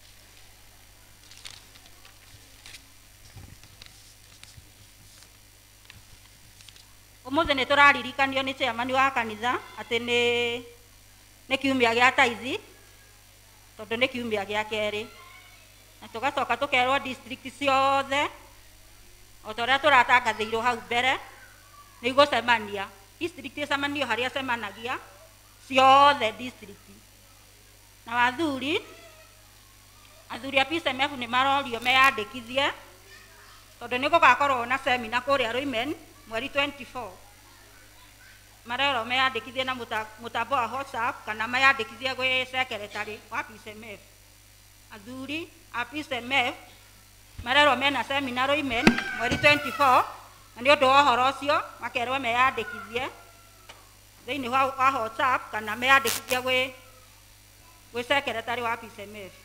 Ũmũthĩ nĩ tũraririkanio nĩ chairman wa kanitha atĩ nĩ nĩ kiumia gĩa taithi tondũ nĩ kiumia gĩa kerĩ na tũgacoka tũkerwo district ciothe o ta ũrĩa tũratangathĩirwo hau mbere nĩ igũcemania. District ĩcemanio harĩa cemanagia ciothe district na wathuri athuri a P C M F nĩ marorio meyandĩkithie tondũ nĩ gũgakorwo na seminar kũrĩa Ruimen mweri twenty-four. Marero meyandĩkithie na mũtambo wa WhatsApp kana meyandĩkithie gwĩ secretary wa P C M F. Athuri a P C M F marerwo mena seminar oimen mweri twenty-four na nĩ ũndũ wa ũhoro ũcio makerwo meyandĩkithie thĩinĩ wa WhatsApp kana meyandĩkithie gwĩ gwĩ secretary wa P C M F.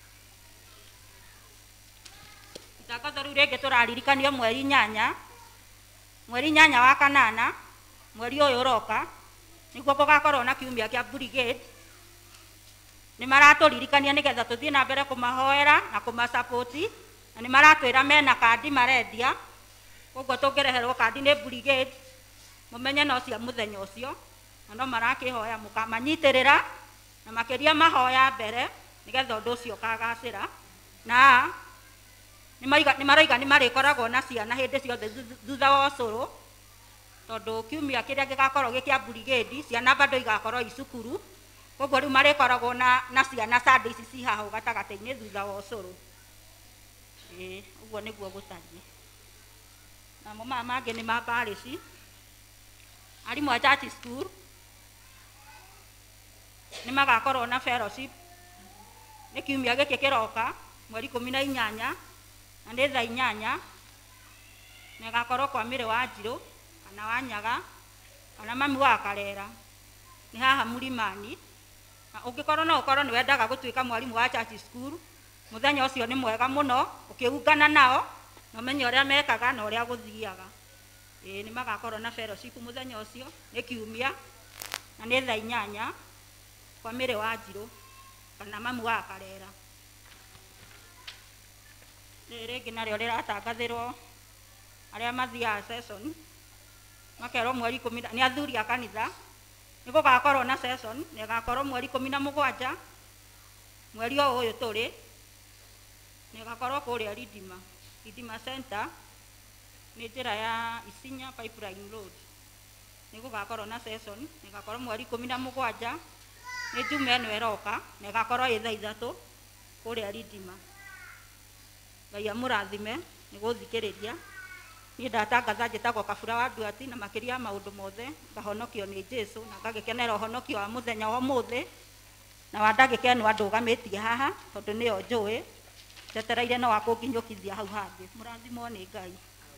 Itangatho rĩu rĩngĩ tũraririkanio mweri nyanya mweri nyanya wa kanana mweri ũyũ ũroka nĩguo gũgakorwo na kiumia kĩa brigade. Nĩ maratũririkania nĩgetha tũthiĩ na mbere kũmahoera na kũmasapoti, na nĩ maratwĩra mena kandi marendia, koguo tũngĩreherwo kandi nĩ brigade mũmenye no cia mũthenya ũcio, na no marakĩhoya mũkamanyitĩrĩra na makĩria mahoya mbere nĩgetha ũndũ ũcio ũkagacĩra. Na nĩ maroiga nĩ marĩkoragwo na ciana hĩndĩ ciothe thutha wa ũcũrũ, tondũ kiumia kĩrĩa gĩgakorwo gĩkĩa brigade ciana bado igakorwo icukuru, koguo rĩu marĩkoragwo na na ciana Sunday ici ci haha gatagatĩ-inĩ thutha wa ũcũrũ. Ĩĩ ũguo nĩguo gũtariĩ. Namo maya mangĩ nĩ ma parish, arimũ a church school nĩ magakorwo na fellowship nĩ kiumia gĩkĩ kĩroka mweri ikũmi na inyanya na nĩ thaa inyanya, na ĩgakorwo kwa Mĩrĩ wa Njirũ kana wa Nyaga kana mami wa Karera, nĩ haha Mũlimani. Na ũngĩkorwo no ũkorwo nĩ wendaga gũtuĩka mwarimũ wa church school, mũthenya ũcio nĩ mwega mũno ũkĩungana nao na ũmenye ũrĩa mekaga na ũrĩa gũthiaga. Ĩĩ nĩ magakorwo na fellowship mũthenya ũcio, nĩ kiumia na nĩ thaa inyanya kwa Mĩrĩ wa Njirũ kana mami wa Karera. Rĩrĩ rĩngĩ narĩo rĩratangathĩrwo arĩa mathiaga session, makerwo mweri ikũmi nĩ athuri a kanitha nĩ gũgakorwo na session na ĩgakorwo mweri ikũmi na mũgwanja mweri o ũyũ tũrĩ, na ĩgakorwo kũrĩa Ridima Ridima Center, nĩ njĩra ya Isinya Pipeline Road. Nĩ gũgakorwo na session na ĩgakorwo mweri ikũmi na mũgwanja nĩ njuma ĩno ĩroka, na ĩgakorwo ĩ thaa ithatũ kũrĩa Ridima. Ngai amũrathime nĩ gũthikĩrĩria. Niĩ ndatangatha njĩtagwo Kabura wa Nduati, na makĩria maũndũ mothe ngahonokio nĩ Jesũ na ngagĩkenera ũhonokio wa mũthenya wa ũmũthĩ, na wa ndagĩka ĩno andũgamĩtie haha tondũ nĩyo njũĩ, njetereire no wa kũnginyũkithia hau hangĩ. Mũrathimwo nĩ Ngai.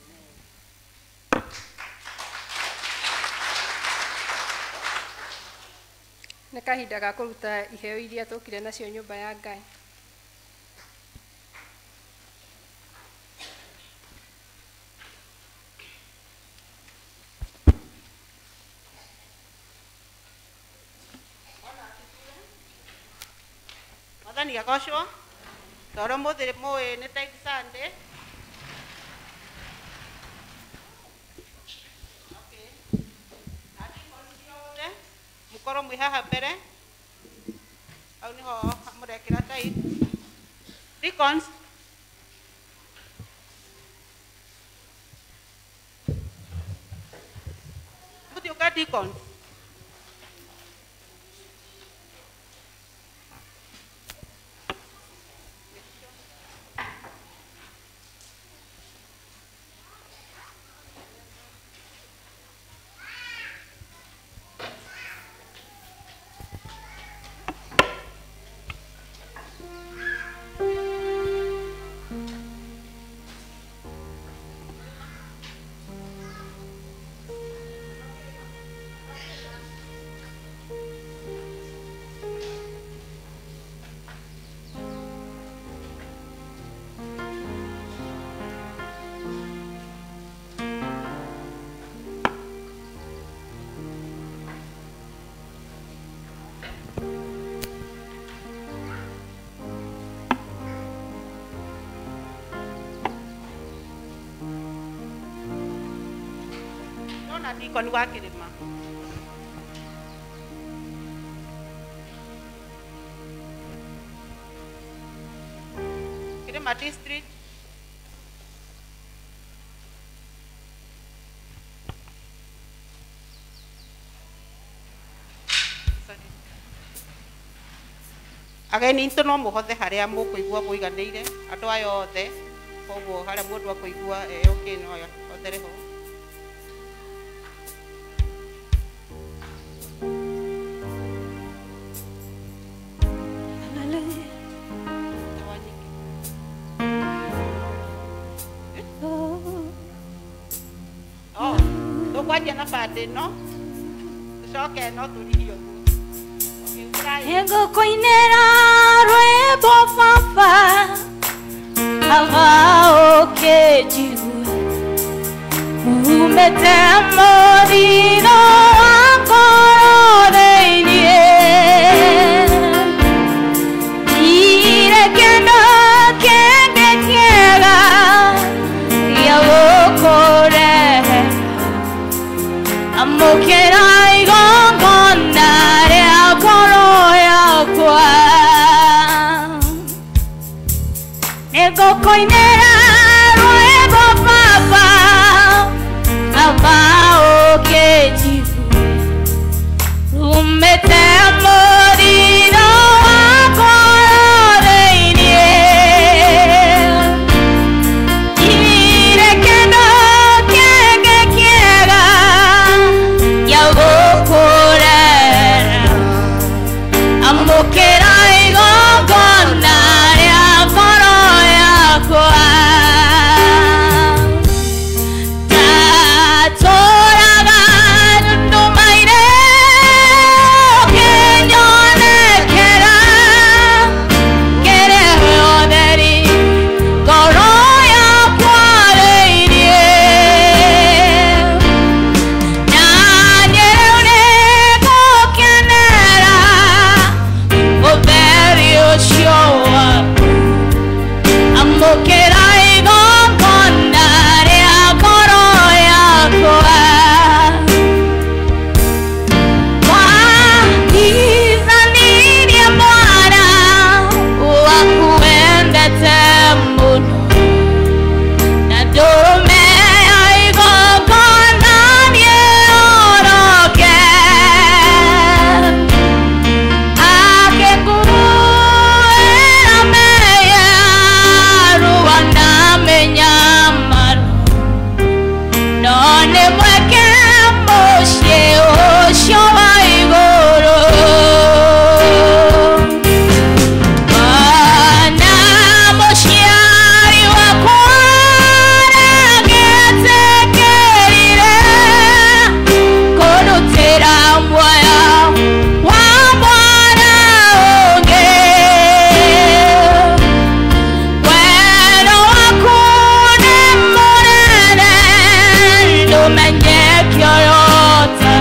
Nĩ kahinda ga kũruta iheo iria tũkire nacio nyũmba ya Ngai. Mwathani agocwo, tondũ mũthĩ mũĩ nĩ Tithe Sunday. Mũkorwo mwĩ haha mbere, hau nĩho mũrekĩra tithe. Deacons, mũtiũka deacons. Deacon wa Kĩrĩma. Kĩrĩma district. Ageni itũ no mũhothe harĩa mũkũigua mũiganĩire, andũ aya othe, koguo harĩa mũndũ akũigua okay no othere ho. tũkwendia na bande ĩno tũcoke no tũrihio Nĩngũkũinĩra rwĩmbo baba aba ũkĩnjigua umĩte mũthithũ wa ngoro thĩinĩ ire kĩndũ kĩngĩ kĩega gĩa gũkũrehe amũkĩra igongona rĩa ngoro yakwa nĩngũkũinĩra rwĩmbo baba aba ũkĩnjigua umĩte mũthithũ wa ngoro thĩinĩ ire kĩndũ kĩngĩ kĩega gĩa gũkũrera amũkĩra igongona rĩa ngoro yakwa tatũraga ndũmaire ũkĩnyonekera ngĩrehe ũtheri ngoro yakwa thĩinĩ na rĩu nĩngũkenera ũtheri ũcio waku amũkĩra igongona rĩa ngoro yakwa wahithanirie mwana waku wendete mũno na ndũrũme ya igongona nĩyoroke akĩnguĩra meya ruwa ndamenya maro no nĩ mweke mũciĩ ũcio wa igũrũ Bwana mũciari wakwa nĩangĩtĩkĩrire kũrutĩra muoyo wa mwana ũngĩ wendo waku nĩ mũnene ndũmenyekio yothe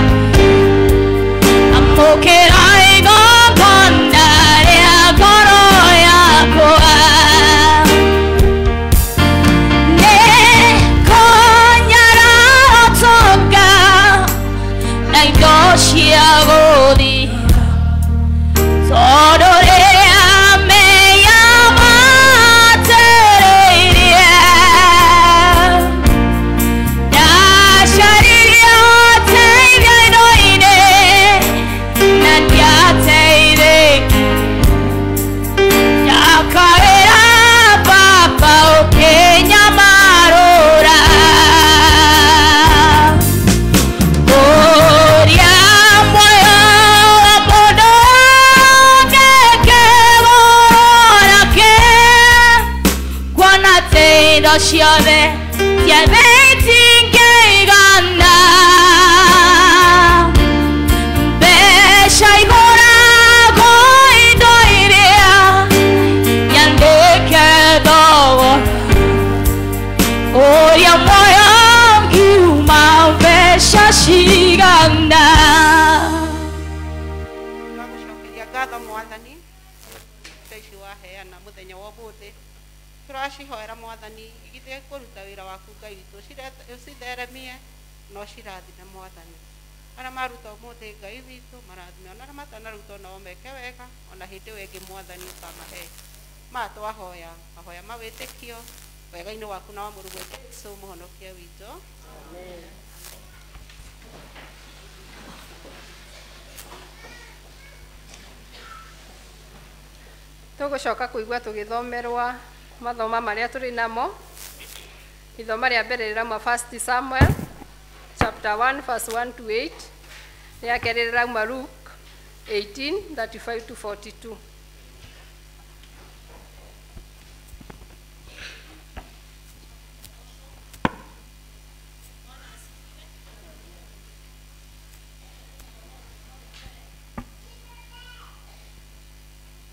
amũkĩra igongona rĩa ngoro yakwa nĩkũnyararũtũka na indo cia gũthira tondũ rĩrĩa meya matĩrĩirie ndacaririe ũteithio indo-inĩ na ndiateithĩki ndakaĩra baba ũkĩnyamarũra ũrĩa muoyo wa mũndũ ngĩkĩgũrake kuona atĩ indo ciothe ciothe itingĩigana mbeca igũragwo indo iria nyandĩke thogora ũrĩa muoyo ngiuma mbeca cigana tũragũcokeria ngatho mwathani indo ici waheana mũthenya wa ũmũthĩ tũracihoera mwathani igithĩ kũruta wĩra waku Ngai witũ ũcire- ũcitheremie no cirathime mwathani arĩa maruta ũmũthĩ Ngai witũ marathime ona arĩa matanaruta onao meke wega ona hĩndĩ ĩyo ĩngĩ mwathani ũkamahe maya twahoya mahoya ma wĩtĩkio wega-inĩ waku na wa mũrũ witũ Jesũ mũhonokia witũ tũgũcoka kũigua tũgĩthomerwa mathoma marĩa tũrĩ namo ithomo rĩa mbere rĩrauma First Samuel chapter one verse one to eight rĩa kerĩ rĩrauma Luke eighteen thirty-five to forty-two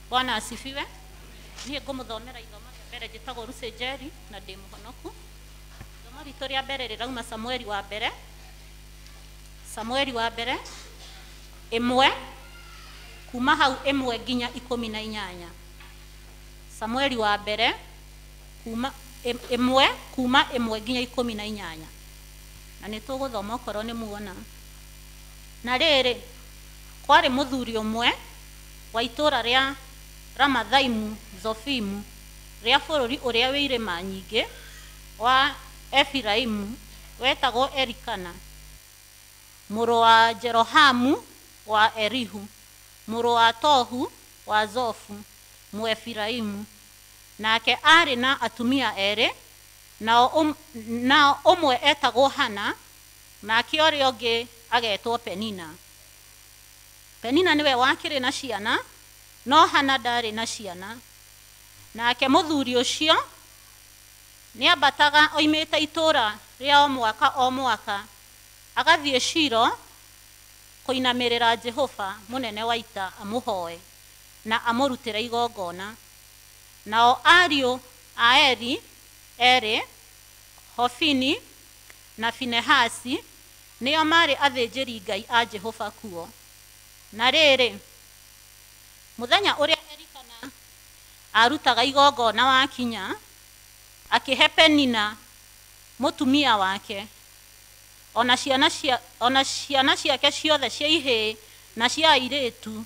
Bwana asifiwe. Niĩ ngũmũthomera ithomo rĩa mbere njĩtagwo Lucy Njeri na ndĩ mũhonoku. Ithomo ritũ rĩa mbere rĩrauma Samueli wa mbere. Samueli wa mbere ĩmwe kuma hau ĩmwe nginya ikũmi na inyanya. Samueli wa mbere kuma ĩmwe kuma ĩmwe nginya ikũmi na inyanya. Na nĩ tũgũthoma okorwo nĩ muona. Na rĩrĩ kwarĩ mũthuri ũmwe wa itũũra rĩa Ramathaimu Zofimu rĩa bũrũri ũrĩa wĩ irĩma nyingĩ wa Efiraimu wetagwo Elikana mũrũ wa Jerohamu wa Erihu mũrũ wa Tohu wa Zofu Mũefiraimu. Nake arĩ na atumia erĩ, nao um, nao ũmwe etagwo Hana, nake ũrĩa ũngĩ agetwo Penina. Penina niwe wakĩrĩ na ciana, no Hana ndarĩ na ciana. Nake mũthuri ũcio nĩambataga oimĩte itũũra rĩa o mwaka o mwaka agathiĩ Shilo kũinamĩrĩra Jehova mũnene wa ita amũhoe na amũrutĩre igongona. Nao ariũ a Eli erĩ, Hofini na Finehasi, nĩo marĩ athĩnjĩri Ngai a Jehova kuo. Na rĩrĩ mũthenya ũrĩa Elikana arutaga igongona wakinya, akĩhe Penina mũtumia wake ona ciana cia ona ciana ciake ciothe cia ihĩĩ na cia airĩtu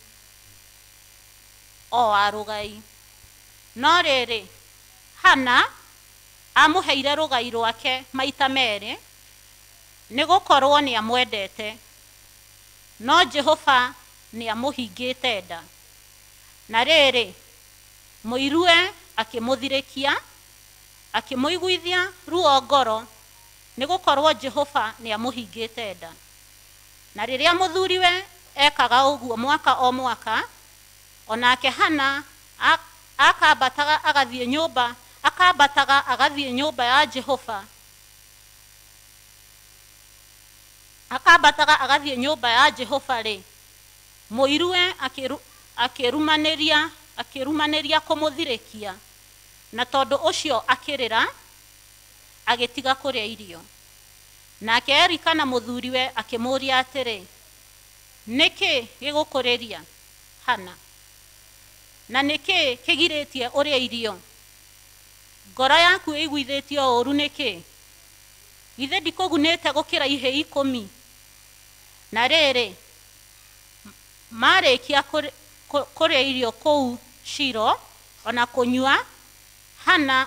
o arũgai. No rĩrĩ Hana amũheire rũgai rwake maita merĩ nĩ gũkorwo nĩ amwendete, no Jehova nĩ amũhingĩte nda. Na rĩrĩ mũirue akĩmũthirĩkia, akĩmũiguithia ruo ngoro nĩ gũkorwo Jehova nĩ amũhingĩte nda. Na rĩrĩa mũthuriwe ekaga ũguo mwaka o mwaka, onake Hana akambataga agathiĩ nyũmba akambataga agathiĩ nyũmba ya Jehova akambataga agathiĩ nyũmba ya Jehova rĩ, mũirue akĩrumanĩria akĩrumanĩria kũmũthirĩkia, na tondũ ũcio akĩrĩra agĩtiga kũrĩa irio. Nake Elikana mũthuriwe akĩmũũria atĩrĩ, nĩkĩ gĩgũkũrĩria Hana, na nĩkĩ kĩgirĩtie ũrĩa irio? Ngoro yaku ĩiguithĩtio ũũru nĩkĩ? Githĩ ndikũgunĩte gũkĩra ihĩĩ ikũmi? Na rĩrĩ marĩkia kũrĩa irio kũu Shilo ona kũnyua, Hana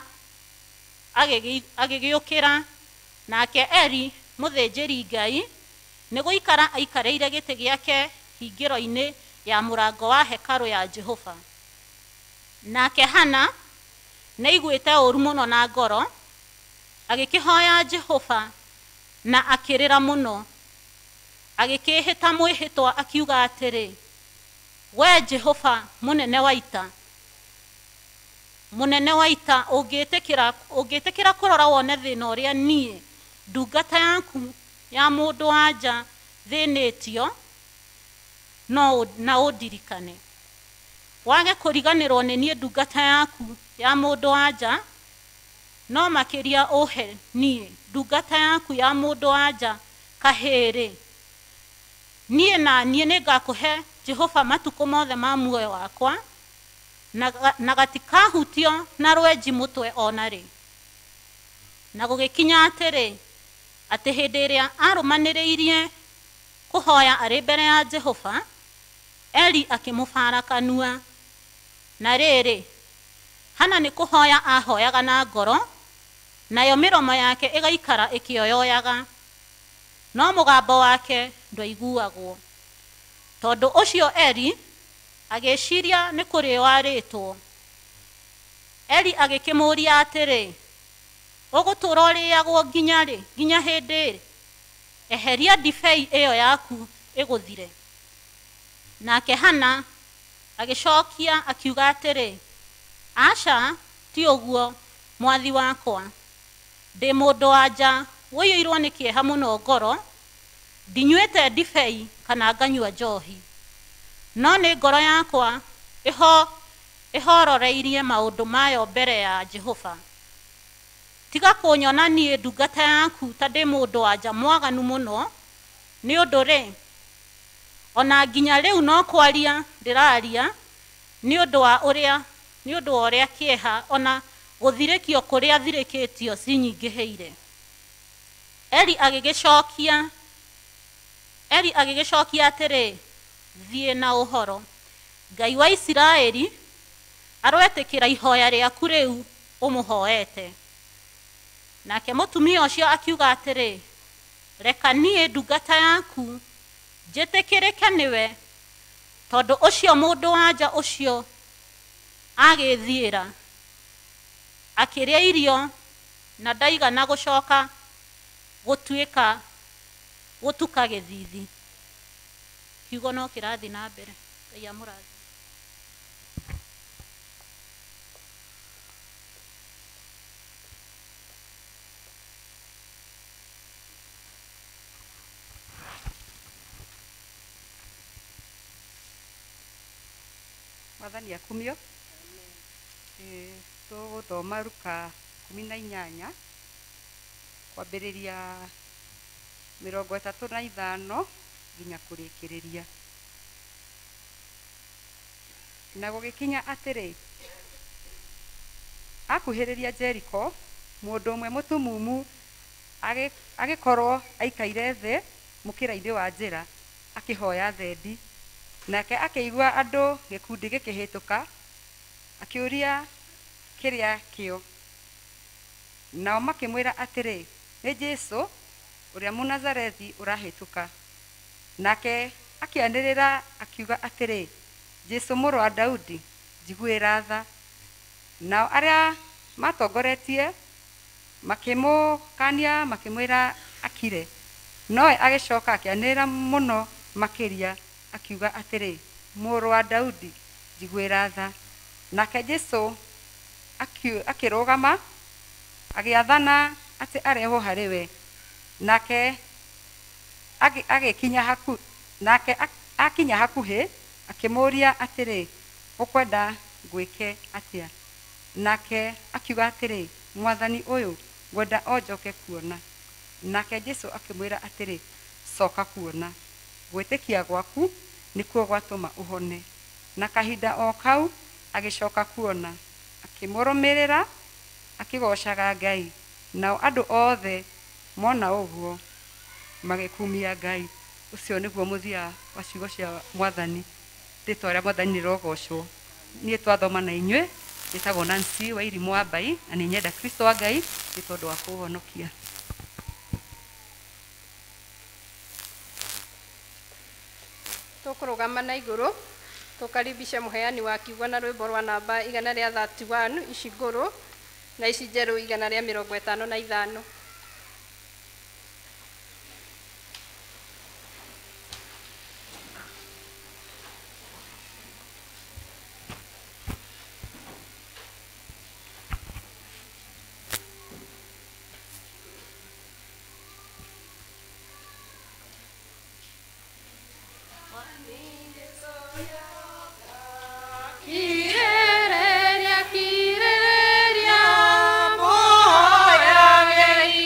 agĩgĩũkĩra, nake Eli mũthĩnjĩri Ngai nĩ gũikara aikarĩire gĩtĩ gĩake hingĩro-inĩ ya mũrango wa hekarũ ya Jehova. Nake Hana nĩ aiguĩte ũũru mũno na ngoro, agĩkĩhoya Jehova na akĩrĩra mũno, agĩkĩhĩta mwĩhĩtwa akiuga atĩrĩ, we Jehova mũnene wa ita, mũnene wa ita, ũngĩtĩkĩra ũngĩtĩkĩra kũrora wone thĩna ũrĩa niĩ ndungata yaku ya mũndũ wa nja thĩnĩtio, no na ũndirikane. Wage kũriganĩrwo nĩ niĩ ndungata yaku ya mũndũ wa nja, no makĩria ũhe niĩ ndungata yaku ya mũndũ wa nja kahĩrĩ. Niĩ na niĩ nĩngakũhe Jehova matukũ mothe ma muoyo wakwa, na gatikahutio na rwenji mũtwe ona rĩ. Na gũgĩkinya atĩrĩ, atĩ hĩndĩ ĩrĩa arũmanĩrĩirie kũhoya arĩ mbere ya Jehova, Eli akĩmũbara kanua. Na rĩrĩ Hana nĩ kũhoya ahoyaga na ngoro, nayo mĩromo yake ĩgaikara ĩkĩoyoyaga, no mũgambo wake ndwaiguagwo. Tondũ ũcio Eli agĩciria nĩ kũrĩ warĩtwo. Eli agĩkĩmũũria atĩrĩ, ũgũtũũra ũrĩagwo nginya rĩ, nginya hĩndĩ ĩrĩ? Eheria ndibei ĩyo yaku ĩgũthire. Nake Hana agĩcokia akiuga atĩrĩ, aca ti ũguo mwathi wakwa, ndĩ mũndũ wa nja wũiyũirwo nĩ kĩeha mũno ngoro, ndinyuĩte ndibei kana nganyua njohi, no nĩ ngoro yakwa ĩho ihororeirie maundu mayo mbere ya Jehova. Tiga kunyona nie ndungata yaku ta ndi mundu wanja mwaganu muno ni undu ri ona nginya riu no kwaria ndiraria ni undu wa uria ni undu wa uria kieha ona guthirikio kuria thirikitio cinyigiheire. Eli agigicokia Eli agigicokia atiri thie na uhoro Ngai wa Isiraeli arwetikira ihoya riaku riu umuhoete. Nake mutumia ucio akiuga atiri reka nie ndungata yaku njitikirike niwe tondu ucio mundu wanja ucio agithiira akiria irio na ndaigana gucoka gutuika gutuka githithi. Kiugo no kirathi na mbere. Ngai amurathi. Mwathani akumio. Eh, tuguthoma Luka kumi na inyanya kwambiriria mirongo itatu na ithano nginya kurikiriria. Na gugikinya atiri akuhiriria Jericho mundu umwe mutumumu agikorwo aikaire the mukira-ini wa njira akihoya thendi. Nake akigua andu gikundi gikihituka akiuria kiria kio. Nao makimwira atiri ni Jesu uria Munazarethi urahituka. Nake akianirira akiuga atiri Jesu muru wa Daudi njiguira tha. Nao aria matongoretie makimukania makimwira akire. Noe agicoka akianirira muno makiria akiuga atiri muru wa Daudi njiguira tha. Nake Jesu akirugama agiathana ati areho hariwe. Nake agikinya haku nake akinya hakuhi akimuria atiri ukwenda gwike atia. Nake akiuga atiri Mwathani uyu ngwenda onjoke kuona. Nake Jesu akimwira atiri coka kuona, gwitikia gwaku nikuo gwatuma uhone. Na kahinda o kau agicoka kuona akimurumirira akigocaga Ngai. Nao andu othe mona uguo magikumia Ngai. Ucio niguo muthia wa ciugo cia Mwathani. Ritwa ria Mwathani nirogocwo. Nie twathoma na inywe gitagwo Nancy wa Irimu wa Mbai na ni nyenda Kristo wa Ngai ni tondu wa kuhonokia. Tukurugama na iguru tukaribisha muheani wa kiugo na rwimbo rwa namba igana ria thirty one ici nguru na ici njeru igana ria mirongo itano na ithano. Kirereria, kirereria, moya gei.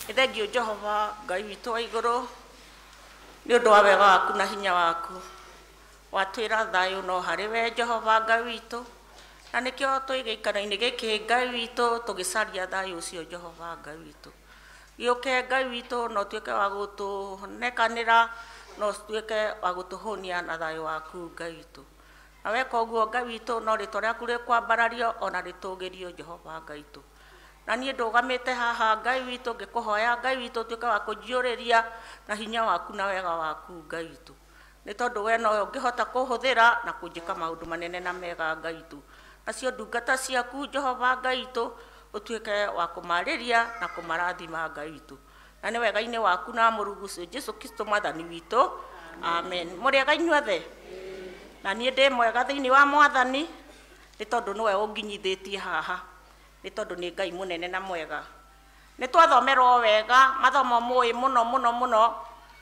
Ithengio Jehova Ngai witũ wa igũrũ nĩ ũndũ wa wega waku na hinya waku watwĩra thayũ no harĩ we Jehova Ngai witũ na nĩkĩo twĩgĩikaro-inĩ gĩkĩ Ngai witũ tũgĩcaria thayũ ũcio Jehova Ngai witũ gĩũke Ngai witũ no tuĩke wa gũtũnekanĩra no tuĩke wa gũtũhũnia na thayũ waku Ngai witũ na weka ũguo Ngai witũ no rĩtwa rĩaku rĩkwambarario ona rĩtũgĩrio Jehova Ngai witũ na niĩ ndũgamĩte haha Ngai witũ ngĩkũhoya Ngai witũ tuĩke wa kũnjiyũrĩria na hinya waku na wega waku Ngai witũ nĩ tondũ we no ũngĩhota kũhũthĩra na kũnjĩka maũndũ manene na mega Ngai witũ nacio ndungata ciaku Jehova Ngai witũ ũtuĩke wa kũmarĩria na kũmarathima Ngai witũ na nĩ wega-inĩ waku na mũrugucu Jesu Kristo mwathani witũ amen mũrĩega inyuothe na niĩ ndĩ mwega thĩinĩ wa mwathani nĩ tondũ nĩwe ũnginyithĩtie haha nĩ tondũ nĩ Ngai mũnene na mwega nĩ twathomerwo wega mathomo mũĩ mũno mũno mũno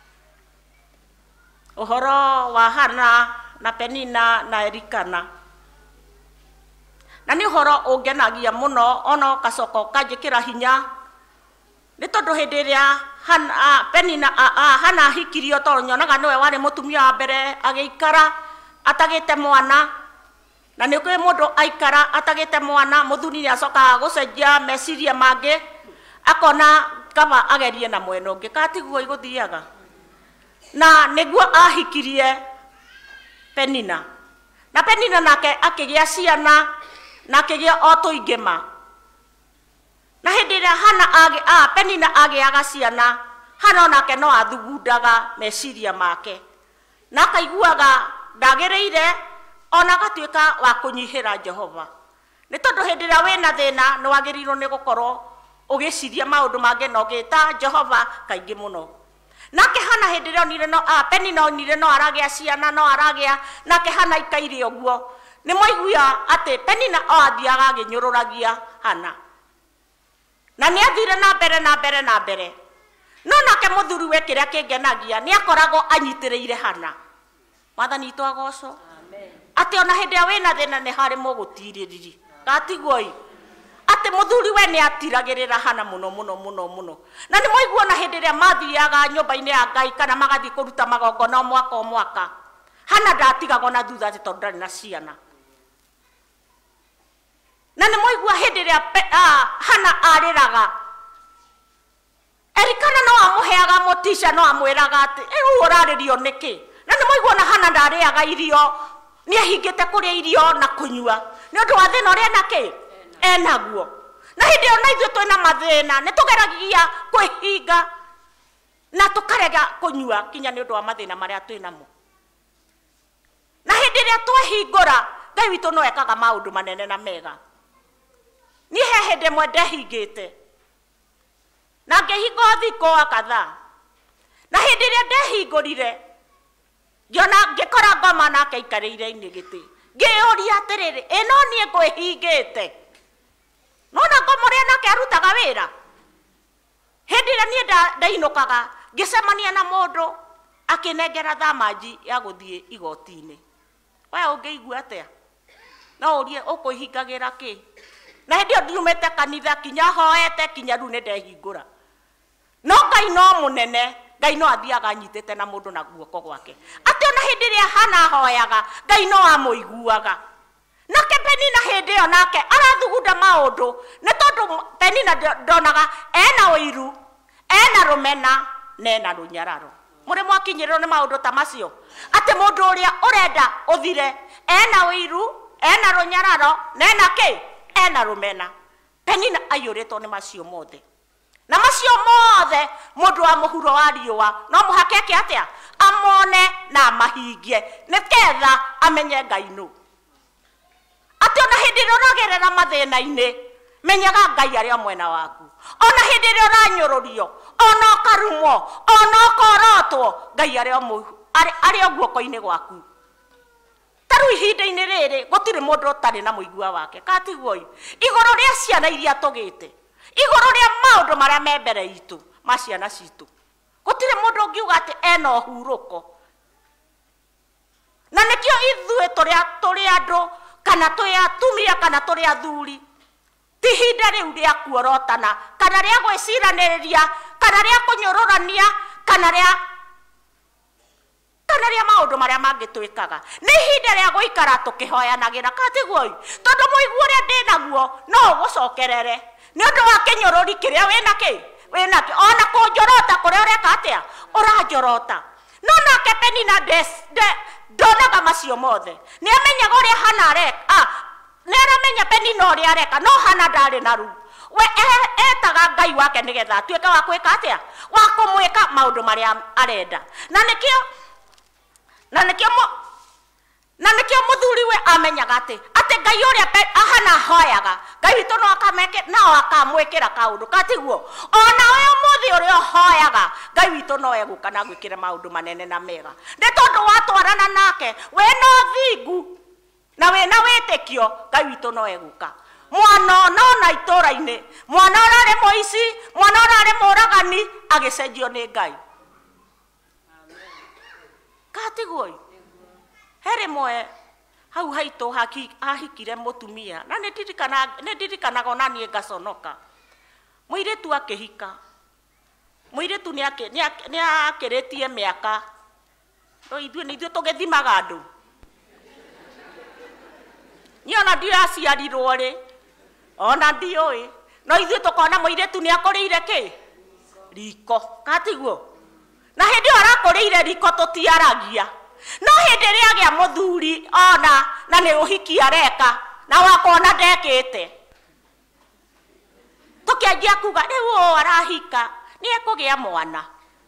ũhoro wa Hana na Penina na Elikana na nĩ ũhoro ũngenagia mũno ona ũgacoka ũkanjĩkĩra hinya nĩ tondũ hĩndĩ ĩrĩa Penina Hana ahikirio tondũ nyonaga nĩwe warĩ mũtumia wa mbere agĩikara atagĩte mwana na nĩ kwĩ mũndũ aikara atagĩte mwana mũthuri nĩ acokaga gũcenjia meciria mangĩ akona kaba agerie na mwena ũngĩ katiguo igũthiaga na nĩguo ahikirie Penina na Penina nake akĩgĩa ciana na akĩgĩa o tũingĩma na hĩndĩ ĩrĩa Hana age a Penina agĩaga ciana Hana onake no athugundaga meciria make na akaiguaga ndagĩrĩire ona gatuĩka wa kũnyihĩra Jehova nĩ tondũ hĩndĩ ĩrĩa wĩna thĩna nĩ wagĩrĩirwo nĩ gũkorwo ũgĩciria maũndũ mangĩ na ũgĩta Jehova kaingĩ mũno nake Hana hĩndĩ ĩrĩa onire no a Penina onire no aragĩa ciana no aragĩa nake Hana ikaire ũguo nĩ moiguia atĩ Penina o athiaga agĩnyũrũragia Hana na nĩ athire na mbere na mbere na mbere no nake mũthuri we kĩrĩa kĩngenagia nĩ akoragwo anyitĩrĩire Hana mwathani witũ agocwo atĩ ona hĩndĩ ĩrĩa wĩna thĩna nĩ harĩ mũgũtirĩriri gatiguoi atĩ mũthuri we nĩ atiragĩrĩra Hana mũno mũno mũno mũno na nĩ moiguo na hĩndĩ ĩrĩa mathiaga nyũmba-inĩ ya Ngai kana magathiĩ kũruta magongona o mwaka o mwaka Hana ndatigagwo na thutha atĩ tondũ ndarĩ na ciana na nĩ moigua hĩndĩ ĩrĩa Hana arĩraga Elikana no amũheaga mũtica no amwĩraga atĩ rĩu ũrarĩrio nĩkĩ na nĩ moigua na Hana ndarĩaga irio nĩ ahingĩte kũrĩa irio na kũnyua nĩ ũndũ wa thĩna ũrĩa nakĩ enaguo na hĩndĩ ĩyo na ithuĩ twĩna mathĩna nĩ tũgeragia kwĩhinga na tũkarega kũnyua kinya nĩ ũndũ wa mathĩna marĩa twĩnamo na hĩndĩ ĩrĩa twehingũra Ngai witũ no ekaga maũndũ manene na mega niĩ he hĩndĩ ĩmwe ndehingĩte na ngĩhingwo thikũ kadhaa na hĩndĩ ĩrĩa ndehingũrire ngĩona ngĩkora ngoma nake aikarĩire-inĩ gĩtĩ ngĩyũria atĩrĩrĩ ĩno niĩ ngwĩhingĩte nona ngoma ũrĩa nake arutaga wĩra hĩndĩ ĩrĩa niĩ ndainũkaga ngĩcemania na mũndũ akĩnengera thamanji ya gũthiĩ igoti-inĩ we ũngĩigua atĩa no ũrie ũkwĩhingagĩra kĩ na hĩndĩ ĩyo ndiumĩte kanitha kinya hoete kinya rĩu nĩ ndehingũra no Ngai no mũnene Ngai no athiaga anyitĩte na mũndũ na guoko gwake atĩ ona hĩndĩ ĩrĩa Hana ahoyaga Ngai no amũiguaga nake Penina hĩndĩ ĩyo nake arathugunda maũndũ nĩ tondũ Penina ndonaga ena ũiru ena rũmena na ena rũnyararo mũrĩ mwakinyĩrĩrwo nĩ maũndũ ta macio atĩ mũndũ ũrĩa ũrenda ũthire ena ũiru ena rũnyararo na ena kĩ ena rũmena Penina aiyũrĩtwo nĩ macio mothe na macio mothe mũndũ wa mũhuro wa riũa no mũhake ake atĩa amone na mahingie nĩgetha amenye Ngai nũ atĩ ona hĩndĩ ĩrĩa ũragerera mathĩna-inĩ menyaga Ngai arĩ o mwena waku ona hĩndĩ ĩrĩa ũranyũrũrio ona ũkarumwo ona ũkorotwo Ngai arĩ o guoko-inĩ gwaku tarĩu ihinda-inĩ rĩrĩ gũtirĩ mũndũ ũtarĩ na mũigua wake katiguoi igũrũ rĩa ciana iria tũgĩte igũrũ rĩa maũndũ marĩa me mbere itũ ma ciana citũ gũtirĩ mũndũ ũngiuga atĩ ena ũhurũko na nĩkĩo ithuĩ tũrĩ andũ kana tũrĩ atumia kana tũrĩ athuri ti ihinda riu ria kuorotana kana ria gwiciraniriria kana ria kunyororania kana ria kana ria maundu maria mangitwikaga ni ihinda ria guikara tukihoyanagira katiguo tondu muigu uria ndinaguo no gucokerere ni undu wa kinyorori kiria wina ki wina ki ona kunjorota kuria ureka atia uranjorota no nake Penina des de ndonaga macio mothe ni amenyaga uria hana areka ah ni aramenya Penina uria areka no hana ndari na ru we etaga ngai wake nigetha atuike wa kwika atia wa kumwika maundu maria arenda na nikio na nikio mo na nikio muthuri we amenyaga ati ati ngai uria ahana hoyaga ngai witu no akameke no akamwikira kaundu katiguo ona we muthi uria hoyaga ngai witu no eguka na gwikira maundu manene na mega ni tondu watwarana nake we no thingu na we na witikio ngai witu no eguka mwana no na itura-ini mwana urari moici mwana urari muragani agicenjio ni ngai katiguo here moe hau haitu haki ahikire mutumia na nidirikana nidirikanaga nani ngaconoka muiretu akihika muiretu ni ake ni akiritie miaka no ithuĩ nĩ ithuĩ tũgĩthimaga andũ niĩ ona ndiraciarirwo rĩ ona ndiũĩ no ithuĩ tũkona mũirĩtu nĩ akũrĩire kĩ riko katiguo na hĩndĩ ĩyo arakũrĩire riko tũtiaragia no hĩndĩ ĩrĩa agĩa mũthuri ona na nĩ ũhiki areka na wakona ndekĩte tũkĩanjia kuga rĩu ũũ arahika nĩ ekũgĩa mwana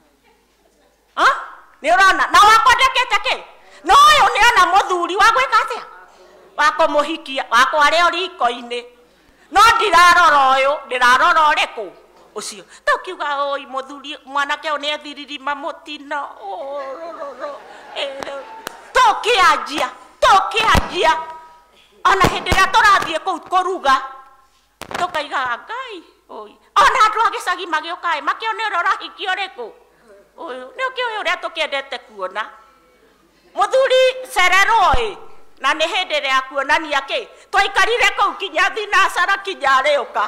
nĩ ũrona na wakwa ndekĩte kĩ no ũyũ nĩ ona mũthuri wa gwĩka atĩa wa kũmũhikia wakwa arĩ o riko-inĩ no ndirarora ũyũ ndĩrarora ũrĩkũ ucio tukiuga oi muthuri mwanake one athiririma mutino tukianjia tukianjia ona hindi ria turathie kuu kuruga tukaiga ngai oi ona andu agicagi magiokae makionera urahiki uriku uyu ni ukiuyu uria tukiendete kuona muthuri Serero oi na ni hindi ria kuonania ki twaikarire kuu kinya thinacara kinya riuka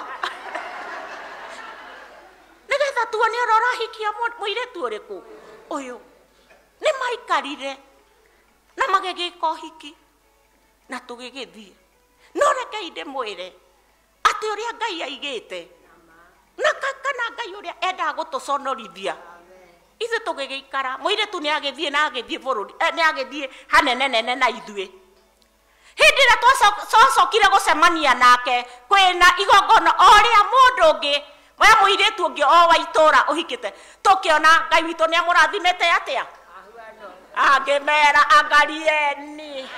nigetha tuone ũrahikia mũirĩtu ũrĩkũ ũyũ nĩ maikarire na magĩgĩka ũhiki na tũgĩgĩthiĩ no rekei ndĩmwĩre atĩ ũrĩa Ngai aigĩte na kana Ngai ũrĩa endaga gũtũconorithia ithuĩ tũgĩgĩikara mũirĩtu nĩ agĩthiĩ na agĩthiĩ bũrũri nĩ agĩthiĩ hanene nene na ithuĩ hĩndĩ ĩrĩa twacokire gũcemania nake kwĩna igongona o rĩa mũndũ ũngĩ we mũirĩtu ũngĩ o wa itũũra ũhikĩte tũkĩona Ngai witũ nĩ amũrathimĩte atĩa angĩmera angarieni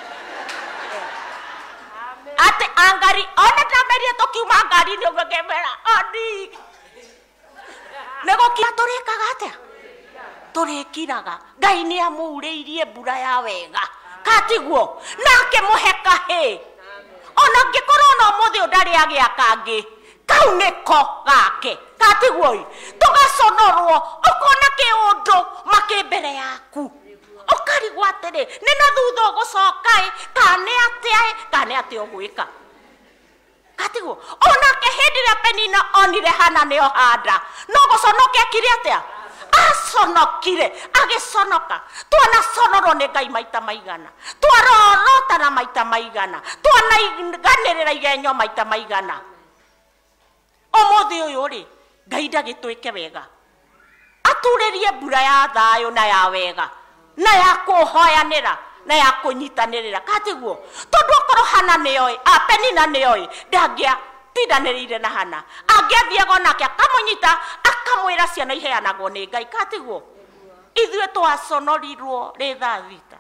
atĩ angari ona ndamerie tũkiuma ngari-inĩ ũguo ngĩmera oni nĩ gũkira tũrĩkaga atĩa tũrĩkiraga Ngai nĩ amurĩirie mbura ya wega katiguo na akĩmũhe kahĩ ona ngĩkorwo no mũthĩ ũndarĩ agĩa kangĩ kau niko gake katiguo tugaconorwo ukona kiundu makimbere yaku ukarigwa atiri ni na thutha ugucoka kane atia kane atia ugwika katiguo ona ke hindi ria Penina onire hana ni ohanda no guconoke kire atia aconokire agiconoka twana conorwo ni Ngai maita maigana twarorota na maita maigana twanaiganirira igenyo maita maigana omuthi uyu ri Ngai ndagitwike wega aturirie mbura ya thayo na ya wega na ya kuhoyanira na ya kunyitanirira katiguo tondu okorwo hana nioi a Penina nioi ndangia tindanirire na hana angiathiaga nake akamunyita akamwira ciana iheanagwo ni Ngai katiguo ithuĩ twaconorirwo ri thaa thita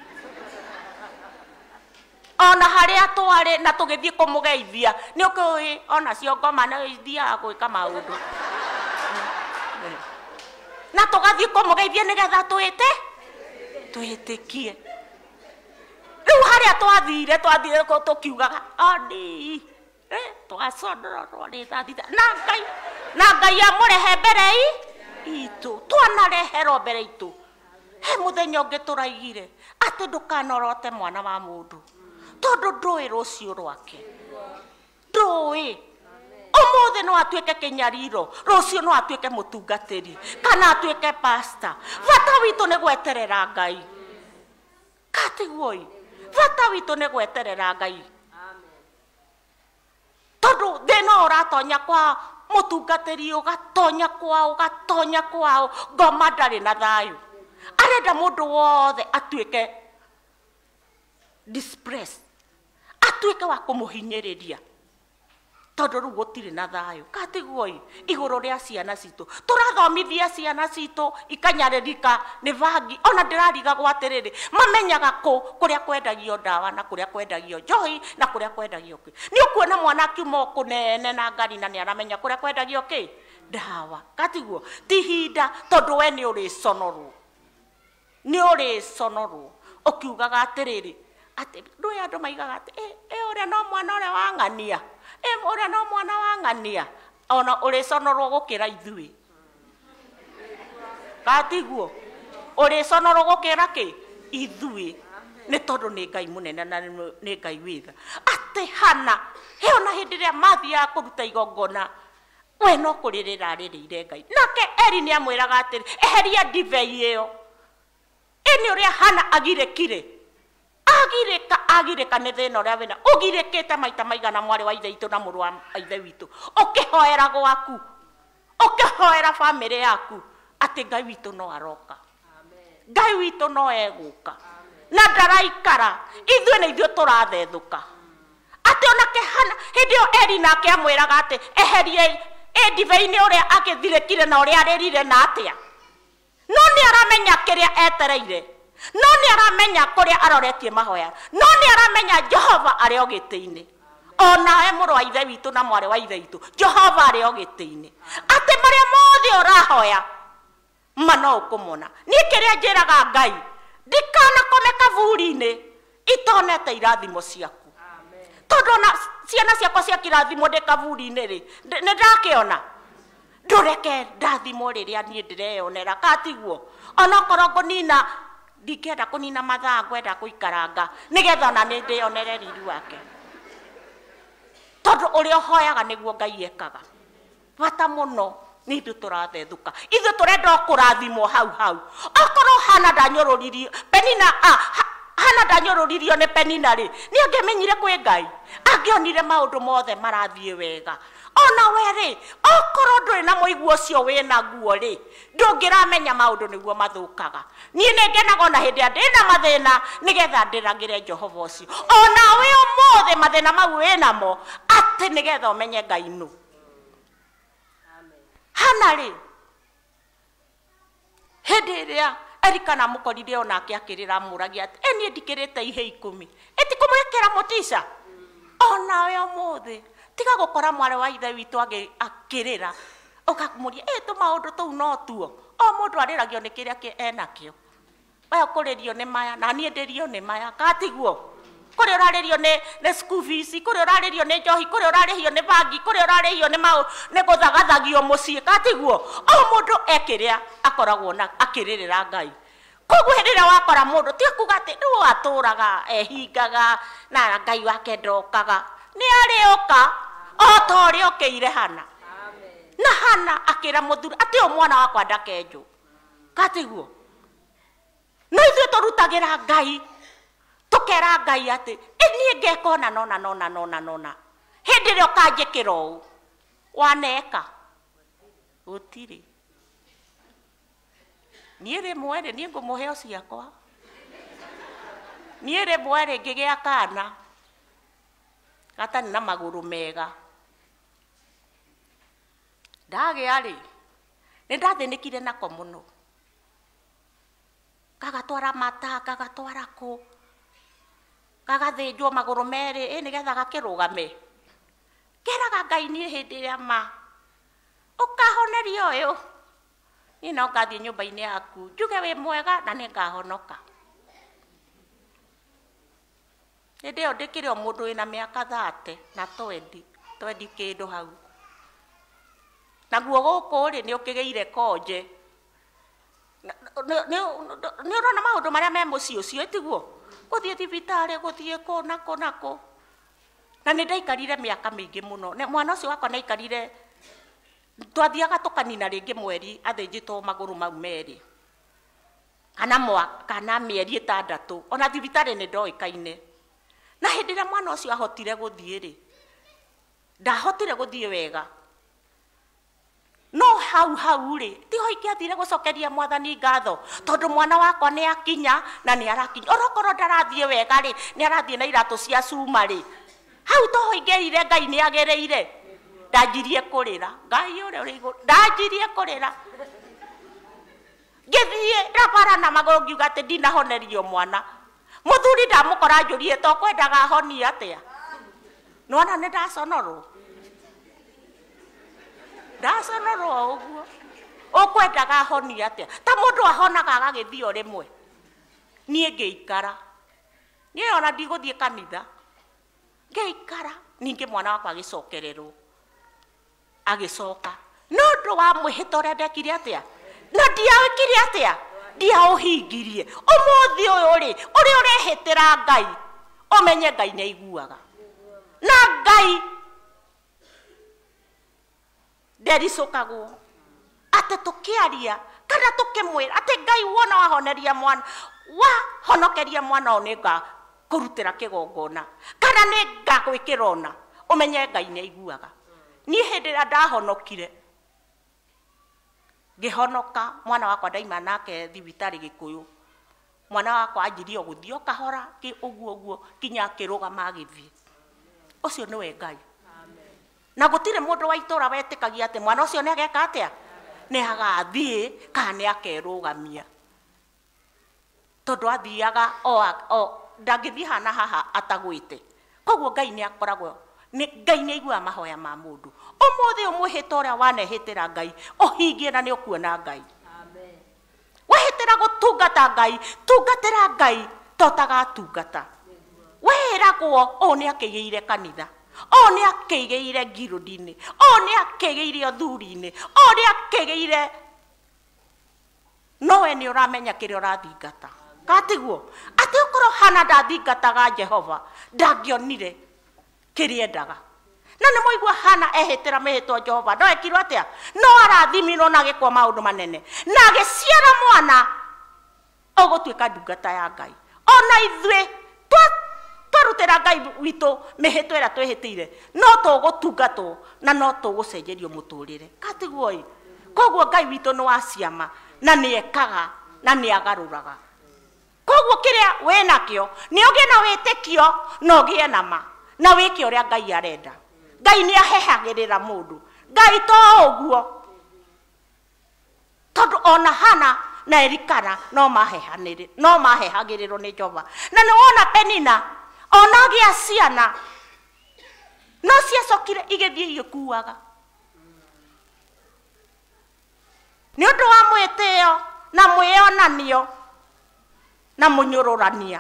ona haria twari na tugithie kumugeithia ni ukui ona cio ngoma na ithiaga gwika maundu na tugathie kumugeithia nigetha twite twitikie riu haria twathire twathire ko tukiugaga oni eh twaconorwo ri thita na Ngai na Ngai amurehe mbere itu twanareherwo mbere itu he muthenya ungi turaigire ati ndukanorote mwana wa mundu tondu ndũĩ rũciũ rwake ndũĩ Ũmũthĩ no atuĩke kĩnyariro, rũciũ no atuĩke mũtungatĩri, kana atuĩke pastor. Bata witũ nĩ gweterera Ngai. Katiguoi. Bata witũ nĩ gweterera Ngai. Tondũ thĩna ũratonya kwa mũtungatĩri, ũgatonya kwao, ũgatonya kwao, ngoma ndarĩ na thayũ. Arenda mũndũ wothe atuĩke dispressed, atuĩke wa kũmũhinyĩrĩria, tondũ rĩu gũtirĩ na thayũ. Katiguoi, igũrũ rĩa ciana citũ tũrathomithia ciana citũ ikanyarĩrika nĩ bangi. Ona ndĩrarigagwo atĩrĩrĩ, mamenyaga kũ kũrĩa kwendagio ndawa na kũrĩa kwendagio njohi na kũrĩa kwendagio kĩ. Nĩ ũkuona mwana akiuma kũnene na ngari na nĩ aramenya kũrĩa kwendagio kĩ, ndawa. Katiguo ti hinda, tondũ we nĩ ũrĩconorwo, nĩ ũrĩconorwo ũkiugaga atĩrĩrĩ atĩ ndũĩ andũ maigaga atĩ ĩ ũrĩa no mwana ũrĩa wa ng'ania, ĩ ũrĩa no mwana wa ng'ania. Ona ũrĩconorwo gũkĩra ithuĩ. Katiguo ũrĩconorwo gũkĩra kĩ, ithuĩ. Nĩ tondũ nĩ Ngai mũnene na nĩ Ngai witha. Atĩ Hana he ona hĩndĩ ĩrĩa mathiaga kũruta igongona, we no kũrĩrĩra arĩrĩire Ngai. Nake Eli nĩ amwĩraga atĩrĩ, eheria ndibei ĩyo. Ĩnĩ ũrĩa Hana agirĩkire, agirĩka agirĩka nĩ thĩna ũrĩa wĩna. Ũgirĩkĩte maita maigana mwarĩ wa ithe witũ na mũrũ wa ithe witũ, ũkĩhoera gwaku, ũkĩhoera bamĩrĩ yaku atĩ Ngai witũ no aroka, Ngai witũ no egũka na ndaraikara. Ithuĩ nĩ ithuĩ tũrathethũka. Atĩ onake Hana hĩndĩ ĩyo Eli nake amwĩraga atĩ eherie ndibei-inĩ ũrĩa agĩthirĩkire na ũrĩa arĩrire na atĩa. No nĩ aramenya kĩrĩa etereire, no nĩ aramenya kũrĩa aroretie mahoya, no nĩ aramenya Jehova arĩ o gĩtĩ-inĩ. Onawe mũrũ wa ithe witũ na mwarĩ wa ithe witũ, Jehova arĩ o gĩtĩ-inĩ. Atĩ marĩa mothe ũrahoya ma no ũkũmona. Niĩ kĩrĩa njĩraga Ngai, ndikanakome kaburi-inĩ itonete irathimo ciaku. Tondũ ona ciana ciakwa cia kĩrathimo ndĩ kaburi-inĩ rĩ, nĩ ndakĩona. Ndũreke ndathimo rĩrĩa niĩ ndĩreyonera. Katiguo ona korwo ngũnina, ndingĩenda kũnina mathaa, ngwenda gũikaranga nĩgetha ona nĩ ndĩyonere riri wake. Tondũ ũrĩa ũhoyaga nĩguo Ngai ekaga. Bata mũno nĩ ithuĩ tũrathethũka, ithuĩ tũrenda kũrathimwo hau hau. Okorwo Hana ndanyũrũririo Penina, Hana ndanyũrũririo nĩ Penina rĩ, nĩ angĩmenyire kwĩ Ngai, angĩonire maũndũ mothe marathiĩ wega. Ona we rĩ, okorwo ndũrĩ na mũigua ũcio wĩna guo rĩ, ndũngĩramenya maũndũ nĩguo mathũkaga. Niĩ nĩ ngenaga ona hĩndĩ ĩrĩa ndĩna mathĩna nĩgetha ndĩragĩre Jehova ũcio. Ona we ũmũthĩ mathĩna mau wĩnamo, atĩ nĩgetha ũmenye Ngai nũ. Hana rĩ, hĩndĩ ĩrĩa Elikana mũkorire onake akĩrĩra amũragia atĩ ĩ niĩ ndikĩrĩte ihe ikũmi, ĩtikũmwĩkĩra mũtica. Ona we ũmũthĩ tiga gũkora mwarĩ wa ithe witũ akĩrĩra, ũkamũria ĩ tũmaũndũ tũu no tuo. O mũndũ arĩragio nĩ kĩrĩa enakĩo. We ũkũrĩrio nĩ maya na niĩ ndĩrio nĩ maya. Katiguo kũrĩa ũrarĩrio nĩ school fees, kũrĩa ũrarĩrio nĩ njohi, kũrĩa ũrarĩhio nĩ bangi, kũrĩa ũrarĩhio nĩ maũ nĩ gũthagathagio mũciĩ. Katiguo o mũndũ ekĩrĩa akoragwo na akĩrĩrĩra Ngai. Koguo hĩndĩ ĩrĩa wakora mũndũ ti kuga atĩ rĩu atũraga ehingaga na Ngai wake ndokaga. Nĩ arĩoka o ta ũrĩa okĩire Hana. Na Hana akĩra mũthuri atĩ o mwana wakwa ndakenjwo. Katiguo no ithuĩ tũrutagĩra Ngai, tũkera Ngai atĩ niĩ ngeka ona nona nona nona nona. Hĩndĩ ĩrĩa ũkanjĩkĩra ũũ waneka gũtirĩ. Niĩ rĩmwe rĩ niĩ ngũmũhe ciakwa, niĩ rĩmwe rĩ ngĩgĩa kana gatarĩ na magũrũ mega. Ndagĩa rĩ nĩ ndathĩnĩkire nako mũno, gagatwara mata, gagatwara kũ, gagathĩnjwo magũrũ merĩ ĩ nĩgetha gakĩrũgame. Ngeraga Ngai niĩ hĩndĩ ĩrĩa ma ũkahoneria ũyũ, niĩ no ngathiĩ nyũmba-inĩ yaku njuge wĩ mwega na nĩ ngahonoka. Hĩndĩ ĩyo ndĩkĩrĩ o mũndũ wĩna mĩaka thate na twendi twendi kĩndũ hau. Naguo gũkũ rĩ nĩ ũkĩgĩire konje. Nĩ ũrona maũndũ marĩa me mũciĩ ũcio, tiguo gũthiĩ thibitarĩ, gũthiĩ kũ na kũ na kũ. na nä ndaikarire mä aka mä ingä må no mwana å cio wakwa naikarire twathiaga tå kanina rä ngä mweri athä njätwo magå rå mau merä kana mwaka kana mä eri ä tandatå ona thibitarä nä ndoä kaine na hä ndä ä rä a mwana å cio ahotire gå thiä rä ndahotire gå thiä wega no hau hau rä tiho ingä athire gå cokeria mwathani ngatho tondå mwana wakwa nä akinya na nä arakinya orokorwo ndarathiä wega rä nä arathiä na iratå cia cuma rä hau toho ingä ire ngai nä agä rä ire ndanjirie kå rä ra ngai å rä a å rä igå ndanjirie kå rä ra ngä thiä rabara na magå ngiuga atä ndinahonerio mwana må thuri ndamå kora njå rie to kwendaga honia atä a nona nä ndaconorwo ndaconorwo å guo å kwendaga honia atä a ta må ndå ahonaga agagä thiä o rä mwe niä ngä ikara niä ona ndigå thiä kanitha ngä ikara ningä mwana wakwa agä cokererwo agä coka no ndå wa mwä hä ta å rä a ndekire atä a na ndiawä kire atä a ndiaå hingirie å må thä å yå rä å rä a å rehä tä ra ngai å menye ngai nä aiguaga na ngai ndericåkagwo atä tå kä aria kana tå kä mwä ra atä ngai wona wahoneria mwana wahonokeria mwana o nä nga kå rutä ra kä gongona kana nä ngagwä kä rona å menye ngai nä aiguaga niä hä ndä ä rä a ndahonokire ngä honoka mwana wakwa ndaima nake thibitarä gä kå yå mwana wakwa anjirie gå thiä o kahora kä å guo guo kinya akä rå gama agä thiä å cio nä we ngai na gå tirä må ndå wa itå ra wetä kagia atä mwana å cio nä ageka atä a nä agathiä kana nä akerå gamia tondå athiaga ndangä thiä hana haha atagwä te koguo ngai nä akoragwo ngai nä aiguaga mahoya ma må ndå å må thä å mwä hä ta å rä a wanehä tä ra ngai å hingie na nä å kuona ngai wehä tä ra gå tungata ngai tungatä ra ngai totagatungata wä ragwo å nä akä gä ire kanitha o nä akä gä ire ngirå-inä o nä akä gä ire å thuri-inä o nä akä gä ire nowe nä å ramenya kä rä a å rathingata gatiguo atä å korwo hana ndathingataga Jehova ndangä onire kä rä endaga na nä moigua hana ehä tä ra mä hä two Jehova no ekirwo atä a no arathimirwo na agä kwa maå ndå manene na agä ciara mwana å gå tuä ka ndungata ya ngai ona ithuä twarutä ra ngai witå mä hä two ä rä a twä hä tä ire no tå gå tungatwo na no tå gå cenjerio må tå rä re katiguo ä koguo ngai witå nä wa ciama na nä ekaga na nä agarå raga koguo kä rä a wä nakä nä å gä na wä tä kio no gä e nama na wä ke å rä a ngai arenda ngai nä ahehagä rä ra må ndå ngai to å guo tondå ona hana na erikana no mahehagä rä rwo nä Jehova na nä wona Penina ona gä a ciana no ciacokire igä thiä igä kuaga nä å ndå wa mwä tä o na mwä onanio na må nyå rå rania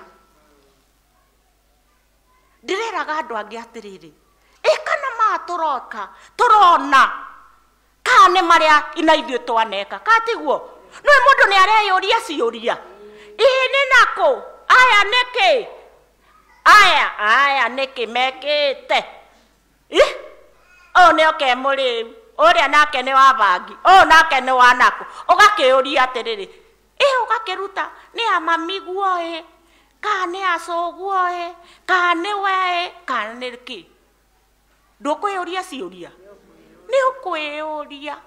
ndä reraga andå angä atä rä rä ä kana ma tå roka tå rona kana nä marä a ina ithuä twaneka katiguo nä må ndå nä areyå ria ciå ria ä nä nakå aya nä kä aya aya nä kä mekä te å nä oke må rä u å rä a nake nä wa bangi å nake nä wa nakå å gakä å ria atä rä rä ä å gakä ruta nä amamiguo ä kana nä acåguo ä kana nä we ä kana nä kä ndå kwä å ria ciå ria nä å kwä å ria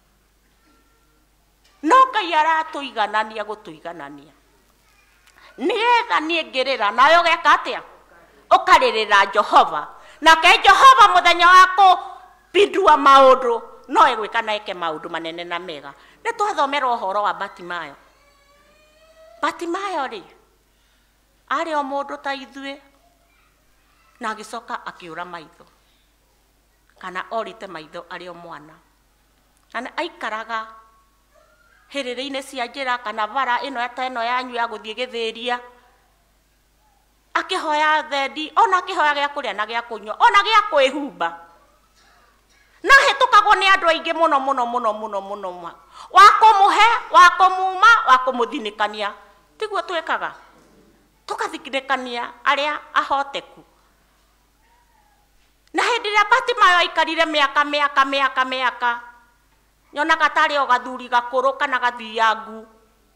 no ngai aratå iganania gå tå iganania nä getha niä ngä rä ra nawe å geka atä a å karä rä ra Jehova nake Jehova må thenya wa kå pindua maå ndå no ä gwä ka na eke maå ndå manene na mega nä twathomerwo å horo wa Batimayo Batimayo rä arä o må ndå ta ithuä na agä coka akä å ra maitho kana orä te maitho arä o mwana na nä aikaraga hä rä rä-inä cia njä ra kana bara ä no ta ä no yanyu ya gå thiä gä thä ria akä hoya thendi ona akä hoya gä a kå rä a na gä a kå nyua ona gä a kwä humba na hä tå kagwo nä andå aingä må no må no må no må no må no wa kå må he wa kå muma wa kå må thinä kania tiguo twä kaga tå kathinä kania arä a ahoteku na hindi ria Batimayo aikarire miaka miaka miaka miaka nyonaga tari o gathuri gakuru kana gathiangu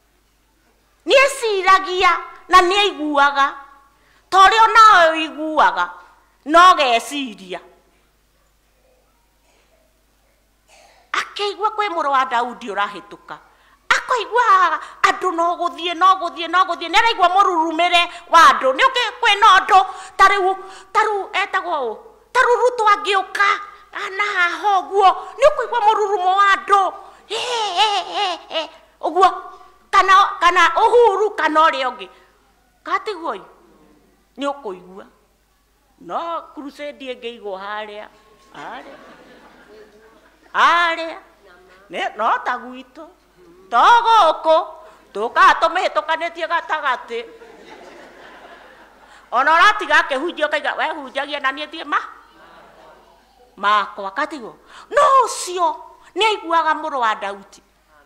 nieciragia na nieiguaga tori ona oiguaga no geciria akeigua kwi muru wa Daudi urahituka akoigua andu no guthie no guthie no guthie neraigua mururumire wa andu ni uki kwina andu tariu taru etagwo taru Ruto agiuka ana haho guo ni ukuigua mururumo wa andu uguo kana kana Uhuru kana uri ungi katigoi ni ukuigua no crusade ngeigwo haria haria haria ne no taguito togoko tuka tumihitukanetie gatagati ona uratiga kehunjio kaiga we hunjagia na nietie ma makwa katigo no ucio ni aiguaga muru wa Daudi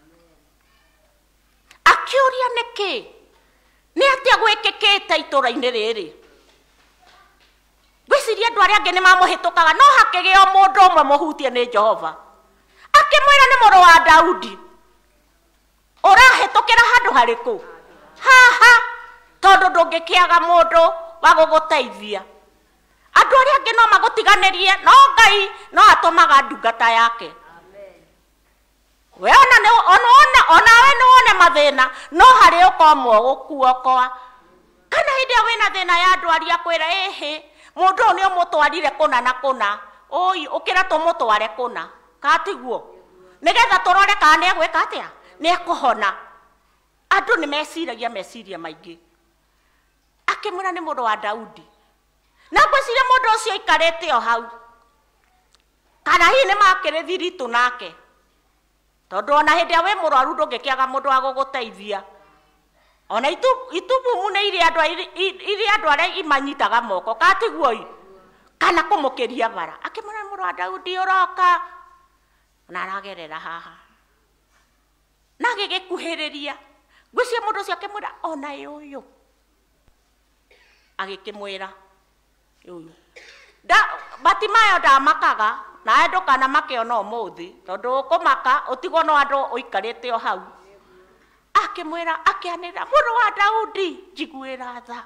akiuria niki ni atia gwikikite itura-ini riri gwiciria andu aria angi ni mamuhitukaga no hakigio mundu umwe muhutie ni Jehova akimwira ni muru wa Daudi urahitukira handu hariku haha tondu ndungikiaga mundu wa guguteithia andu aria angi no magutiganirie no Ngai no atumaga ndungata yake we ona ne ona ona we no one mathina no hari ukomwo gukuokoa kana hinde wina thina ya andu aria kwira ehe mundu ni umutwarire kuna na kuna oi ukira tumutware kuna katiguo nigetha turore kana ni egwika atia ni ekuhona andu ni meciragia meciria maingi akimura ni mundu wa Daudi na gwiciria mundu ucio ikarite o hau kana hi ni makire thiritu nake tondu ona hindi we murwaru ndungikiaga mundu wa guguteithia ona itu itubumu ni iri andu iri andu aria imanyitaga moko katiguo kana kumukiria bara akimura mundu wa Daudi uroka na aragerera haha na gigikuhiriria gwiciria mundu ucio akimwira ona yuyu agikimwira yuyu da Batimayo ndamakaga na andu kana makiona umuthi tondu ukumaka utigo no andu uikarite o hau akimwira akianira mundu wa Daudi njiguira tha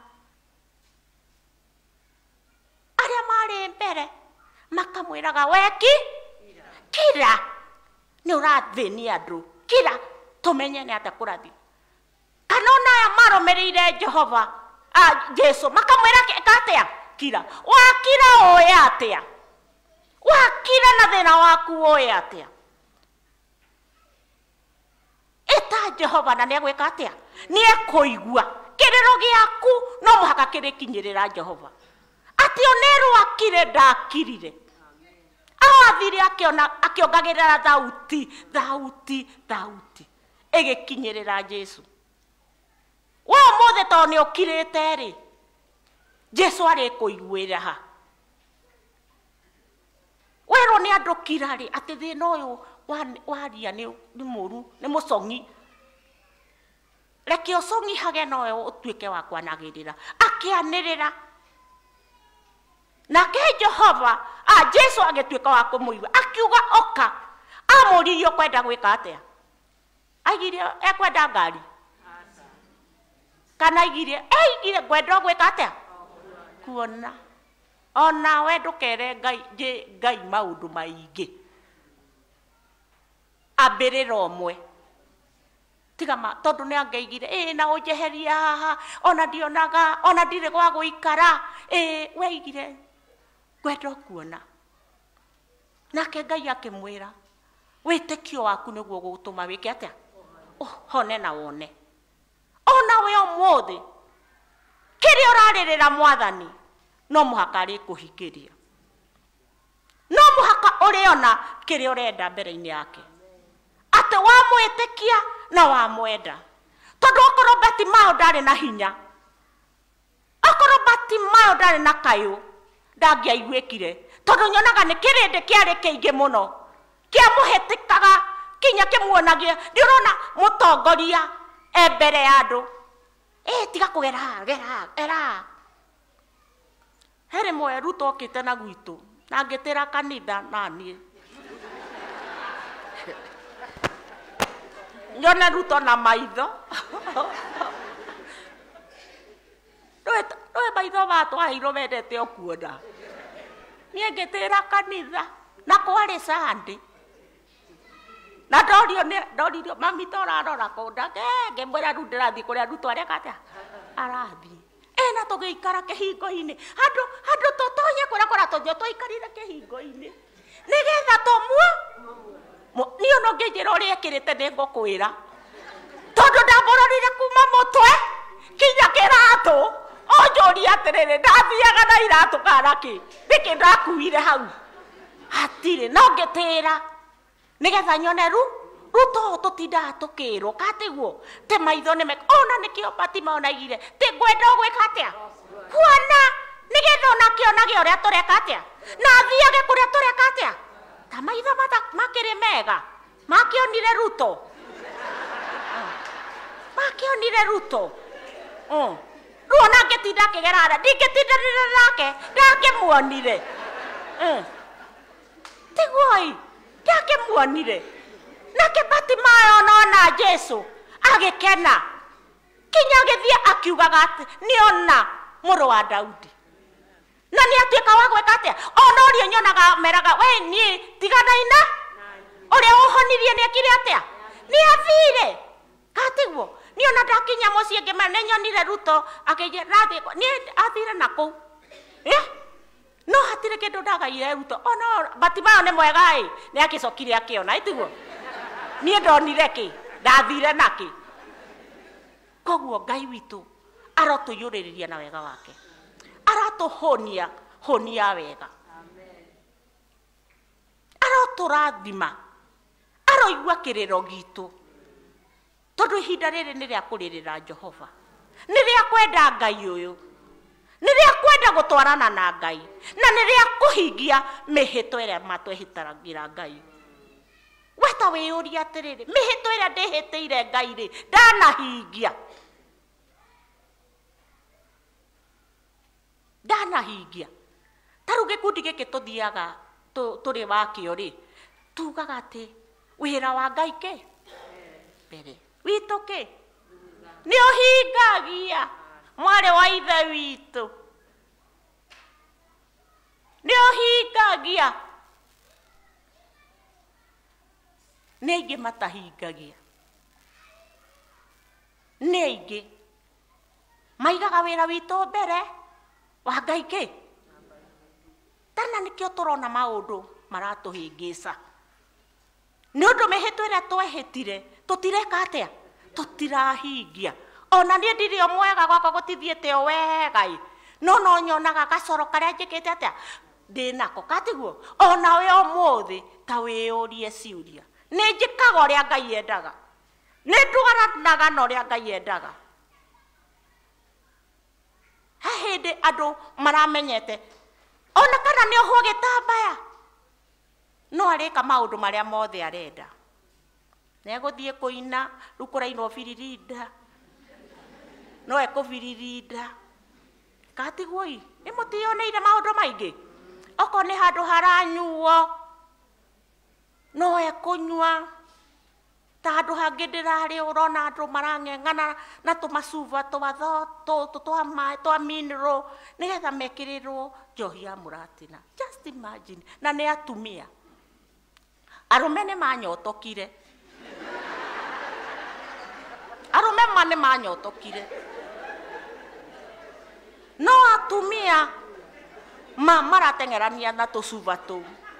aria mari mbere makamwiraga weki kira ni urathini andu kira tumenye ni ata kurathi kana ona maromerire Jehova a Jesu makamwira katia kira wakira oe atia wakira na thina waku oe atia eta Jehova na niegwika atia niekuigua kiriro giaku no muhaka kirikinyirira Jehova ati oneru akire ndakirire awathire akiona akiongagirira thauti thauti thauti egikinyirira Jesu wa mothe to ni ukirite ri Jesu ari kuiguira ha wero ni andu kirari ati thina uyu waria ni ni muru ni musongi reke usongi hage no utuike wa kwanagirira akianirira na ke Jehova a Jesu agituika wa kumuigua akiuga oka amuririo kwenda gwika atia agire ekwenda ngari kana igire eigire gwenda gwika atia kuona ona we ndukere Ngai je Ngai maundu maingi abirira omwe tiga ma tondu ni angeigire eh na ujeheria haha ona ndionaga ona ndire gwa guikara eh we igire gwenda kuona nake Ngai akimwira witikio waku niguo gutuma wike atia oh hone na wone ona we omothe kiri uraririra mwathani no muhaka ri kuhikiria no muhaka uriona kiri urenda mbere-ini yake ate wa mwitikia na wa mwenda tondu okorwo Batimayo ndari na hinya okorwo Batimayo ndari na kayu ndangiaiguikire tondu nyonaga ni kirindi kiari kiingi muno kia muhetikaga kinya kimuonagia ndi urona mutongoria embere ya andu eh tiga kugera gera era here mwe Ruto okite na gwitu na ngĩtĩra kanitha na niĩ nyone Ruto na maitho rwe maitho batwaheirwo wendete o kuona niĩ ngĩtĩra kanitha na kwarĩ Sunday na ndorio ndoririo mami torarora kũnda ngĩmwĩra rĩu ndĩrathiĩ kũrĩa Ruto areka atĩa arathiĩ ena tũgĩikara kĩhingo-inĩ handũ handũ tũtonye kũrĩa kũrĩa tũthiĩ twaikarire kĩhingo-inĩ nĩgetha tũmue niĩ ona ũngĩnjĩra ũrĩa ekĩrĩte nĩngũkwĩra tondũ ndamũrorire kuma mũtwe kinya kĩratũ onjũria atĩrĩrĩ ndathiaga na iratũ kana kĩ nĩkĩ ndakuire hau hatirĩ no ngĩtĩra nĩgetha nyone ru Ruto tũtindaga tũkĩrwo katiguo te maitho nĩme ona nĩkĩo Fatima onaigire te ngwenda gwĩka atĩa kuona nĩgetha onakĩo nagĩ ũrĩa tũreka atĩa na athiage kũrĩa tũreka atĩa ta maitho makĩrĩ mega makĩonire Ruto makĩonire Ruto rĩu ona ngĩtinda kĩgerara ndingĩtindanĩra nake ndakĩmuonire tiguoi ndakĩmuonire nake Fatima ona Jesu agĩkena kinya gĩthiĩ akiugaga atĩ nĩona mũrũ wa Daudi na nĩ atuĩka wa gwĩka atĩa ona ũrĩa nyonaga meraga we niĩ tiganaina ũrĩa ũhonirie nĩekire atĩa nĩ athire katiguo niĩ ona ndakinya mũciĩ ngĩmera nĩnyonire Ruto akĩnjĩra nathiĩ niĩ athire na kũu no hatirĩ kĩndũ ndagaire Ruto ona Fatima nĩ mwega ĩ nĩ agĩcokire akĩona ĩtiguo niĩ ndonire kĩ ndathire nakĩ koguo Ngai witũ arotũiyũrĩrĩria na wega wake aratũhonia honia wega arotũrathima aroigua kĩrĩro gitũ tondũ ihinda rĩrĩ nĩ rĩa kũrĩrĩra Jehova nĩ rĩa kwenda Ngai ũyũ nĩ rĩa kwenda gũtwarana na Ngai na nĩ rĩa kũhingia mĩhĩtwa ĩrĩa matwĩhĩtagĩra Ngai weta wĩyũria atĩrĩrĩ mĩhĩtwa ĩrĩa ndĩhĩtĩire Ngai rĩ ndanahingia ndanahingia ta rĩu gĩkundi gĩkĩ tũthiaga tũrĩ wakĩo rĩ tugaga atĩ wĩra wa Ngai kĩ mbere witũ kĩ nĩ ũhingagia mwarĩ wa ithe witũ nĩ ũhingagia nĩ aingĩ matahingagia nĩ aingĩ maigaga wĩra witũ mbere wa Ngai kĩ tana nĩkĩo tũrona maũndũ maratũhĩngĩca nĩ ũndũ mĩhĩtwa ĩrĩa twehĩtire tũtireka atĩa tũtirahingia ona niĩ ndirĩ o mwega gwakwa gũtithiĩte o wega ĩ no no nyonaga gacoro karĩa njĩkĩte atĩa ndĩnako katiguo ona we ũmũthĩ ta wĩyũrie ciũria nĩ njĩkaga ũrĩa Ngai endaga nĩ ndwaranaga na ũrĩa Ngai endaga he hĩndĩ andũ maramenyete ona kana nĩ ohwo gĩtambaya no arĩka maũndũ marĩa mothe arenda nĩ egũthiĩ kũina rĩu kũrainwo biririnda no ekũbiririnda katiguoi nĩ mũtĩoneire maũndũ maingĩ okorwo nĩ handũ haranyuo no ekũnyua ta handũ hangĩ ndĩrarĩ ũrona andũ marang'eng'ana na tũmacuba twatho twa maĩ twa mineral nĩgetha mekĩrĩrwo njohi ya mũratina just imagine na nĩ atumia arũme nĩ manyotokire arũme ma nĩ manyotokire no atumia ma marateng'erania na tũcuba tũu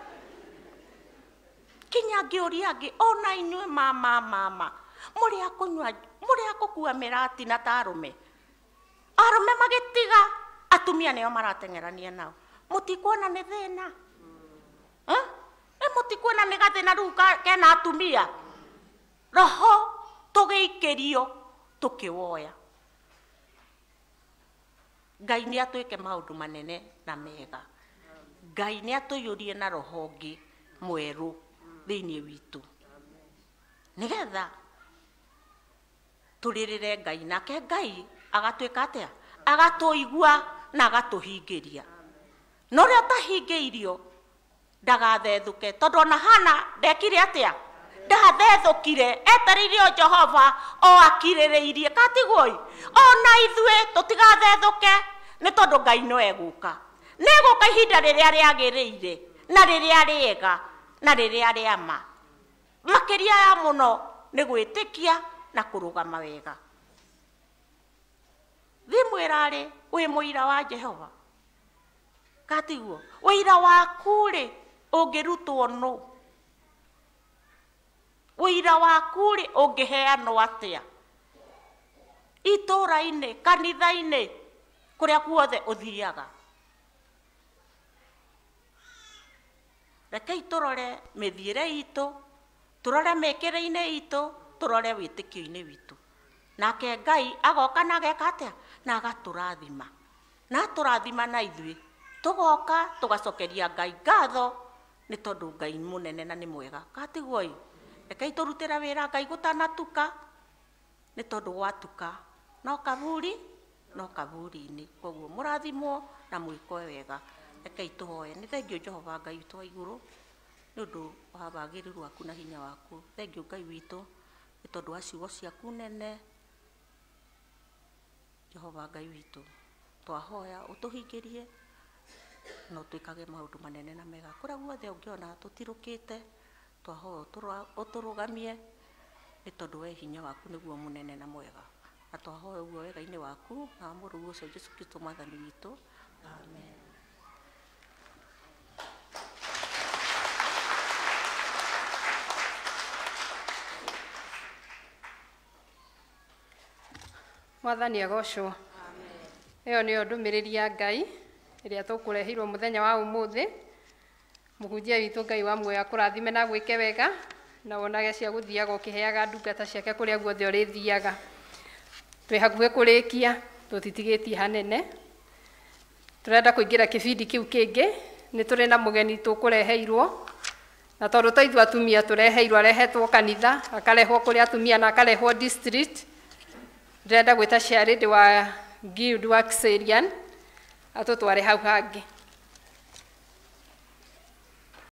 kinya ngĩũria angĩ ona inyuĩ mama mama mũrĩ akũnyua mũrĩ akũkua mĩratina ta arũme arũme magĩtiga atumia nĩo marateng'erania nao mũtikuona nĩ thĩna ĩ mũtikuona nĩ gathĩna rĩu kena atumia roho tũgĩikĩrio tũkĩwoya Ngai nĩ atwĩke maũndũ manene na mega Ngai nĩ atũiyũrie na roho ũngĩ mwerũ thĩinĩ witũ nĩgetha tũrĩrĩre Ngai nake Ngai agatwĩka atĩa agatũigua na agatũhingĩria no rĩo tahingĩirio ndagathethuke tondu ona Hana ndekire atia ndathethukire etereire o Jehova o akirĩrĩirie katigoi ona ithue tutigathethuke ni tondu Ngai no eguka neguka ihinda rĩrĩa rĩagĩrĩire na rĩrĩa rĩega na rĩrĩa rĩama makĩria ya mũno nĩ gwĩtĩkia na kũrũgama wega thimwĩrarĩ wĩ mũira wa Jehova katiguo ũira waku rĩ ũngĩrutwo nũ ũira waku rĩ ũngĩheanwo atĩa itũũra-inĩ kanitha-inĩ kũrĩa guothe ũthiaga rekei tũrore mĩthiĩre itũ tũrore mĩkĩre-inĩ itũ tũrore wĩtĩkio-inĩ witũ nake Ngai agoka na ageka atĩa na agatũrathima na atũrathima na ithuĩ tũgoka tũgacokeria Ngai ngatho nĩ tondũ Ngai mũnene na nĩ mwega katiguoi rekei tũrutĩre wĩra Ngai gũtanatuka nĩ tondũ gwatuka no kaburi no kaburi-inĩ koguo mũrathimwo na mwĩko wega rekei tũhoe nĩ thengio Jehova Ngai witũ wa igũrũ nĩ ũndũ wa wagĩrĩru waku na hinya waku thengio Ngai witũ nĩ tondũ wa ciugo ciaku nene Jehova Ngai witũ twahoya ũtũhingĩrie no twĩkage maũndũ manene na mega kũrĩa guothe ũngĩona tũtirũkĩte twahoya ũtũrũgamie nĩ tondũ we hinya waku nĩguo mũnene na mwega na twahoya ũguo wega-inĩ waku na mũrũ ũcio Jesũ Kristo mwathani witũ amen. Mwathani agocwo ĩyo nĩyo ndũmĩrĩri ya Ngai ĩrĩa tũkũreheirwo mũthenya wa ũmũthĩ mũhunjia witũ Ngai wa muoyo akũrathime na gwĩke wega na wonage cia gũthiaga ũkĩheaga ndungata ciake kũrĩa guothe ũrĩthiaga twĩ hakuhĩ kũrĩkia tũtitigĩtie hanene tũrenda kũingĩra kĩbindi kĩu kĩngĩ nĩ tũrĩ na mũgeni tũkũreheirwo na tondũ ta ithuĩ atumia tũreheirwo arehetwo kanitha akarehwo kũrĩ atumia na akarehwo district ndĩrenda gwĩta ciarĩndĩ wa Guild wa Kiserian atũtware hau hangĩ